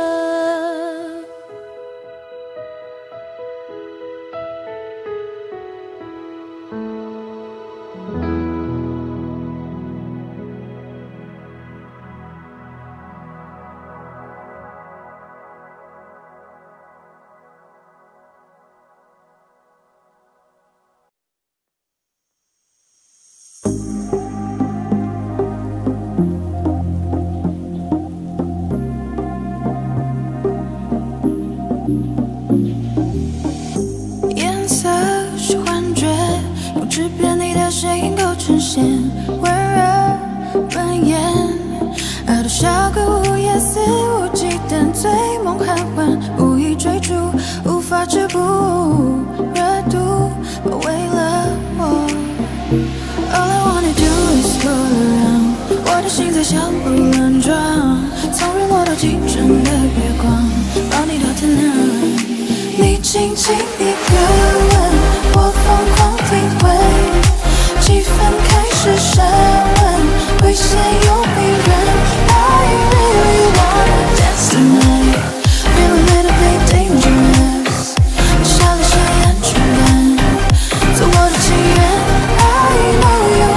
颜色是幻觉，用纸片里的声音构成线，温热蔓延，爱都像个无言肆无忌惮，醉梦酣欢，无意追逐，无法止步，热度包围了我。All I wanna do is go around， 我的心在像不乱撞，从日落到清晨的月光，抱你到天亮。你轻轻一个吻，我疯狂体会，气氛开始升温，危险又迷人。I really wanna dance tonight， feel a little bit dangerous， 下了些安全感，做我的情人。I know you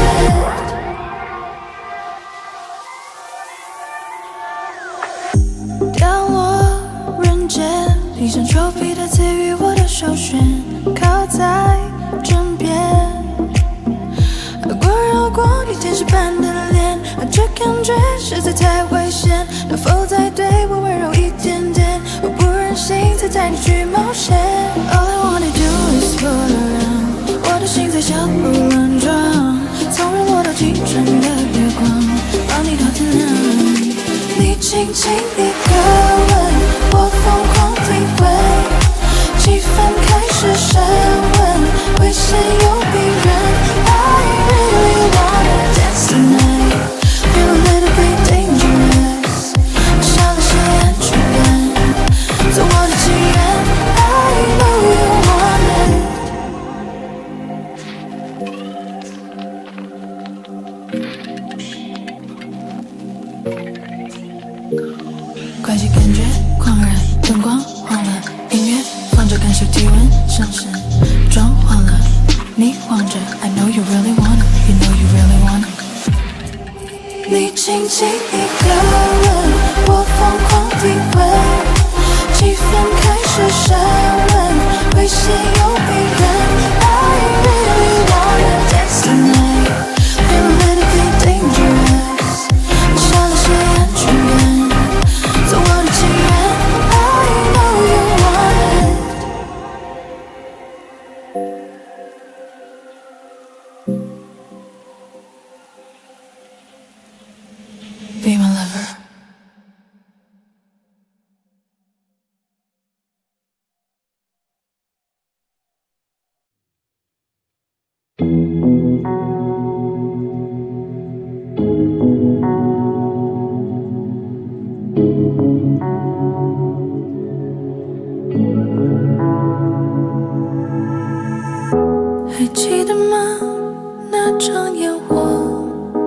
want it， 掉落人间，披上臭皮的赐予我的首选，靠在枕边，过绕过你天使般的脸，这感觉实在太危险，能否再对我温柔一点点？我不忍心再带你去冒险。All I wanna do is go around， 我的心在小步乱撞，从日落到清晨的月光，抱你到天亮。你轻轻一个吻，我疯狂体会，气氛开始升温，危险又迷人。I really wanna dance tonight， feel a little bit dangerous， 少了些安全感，做我的情人。I know you want it， 快捷感觉狂热，灯光晃了，音乐放着，感受体温上升，妆化了，你晃着 I know you really wanna， you know you really wanna。 你轻轻一个吻，我疯狂体会，气氛开始升温，危险又迷人。I really wanna dance tonight， feel a little bit dangerous， 少了些安全感，做我的情人。I know you want Be my lover.还记得吗？那场烟火，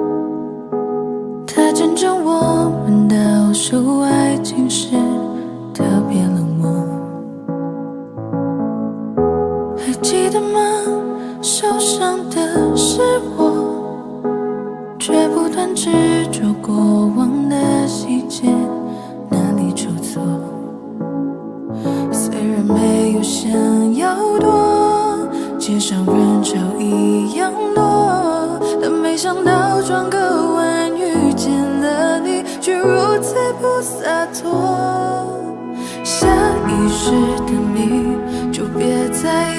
它见证我们倒数爱情时特别冷漠。还记得吗？受伤的是我，却不断执着过往的细节，哪里出错？虽然没有想要多，街上人潮一样多，但没想到转个弯遇见了你，却如此不洒脱。下意识的你就别再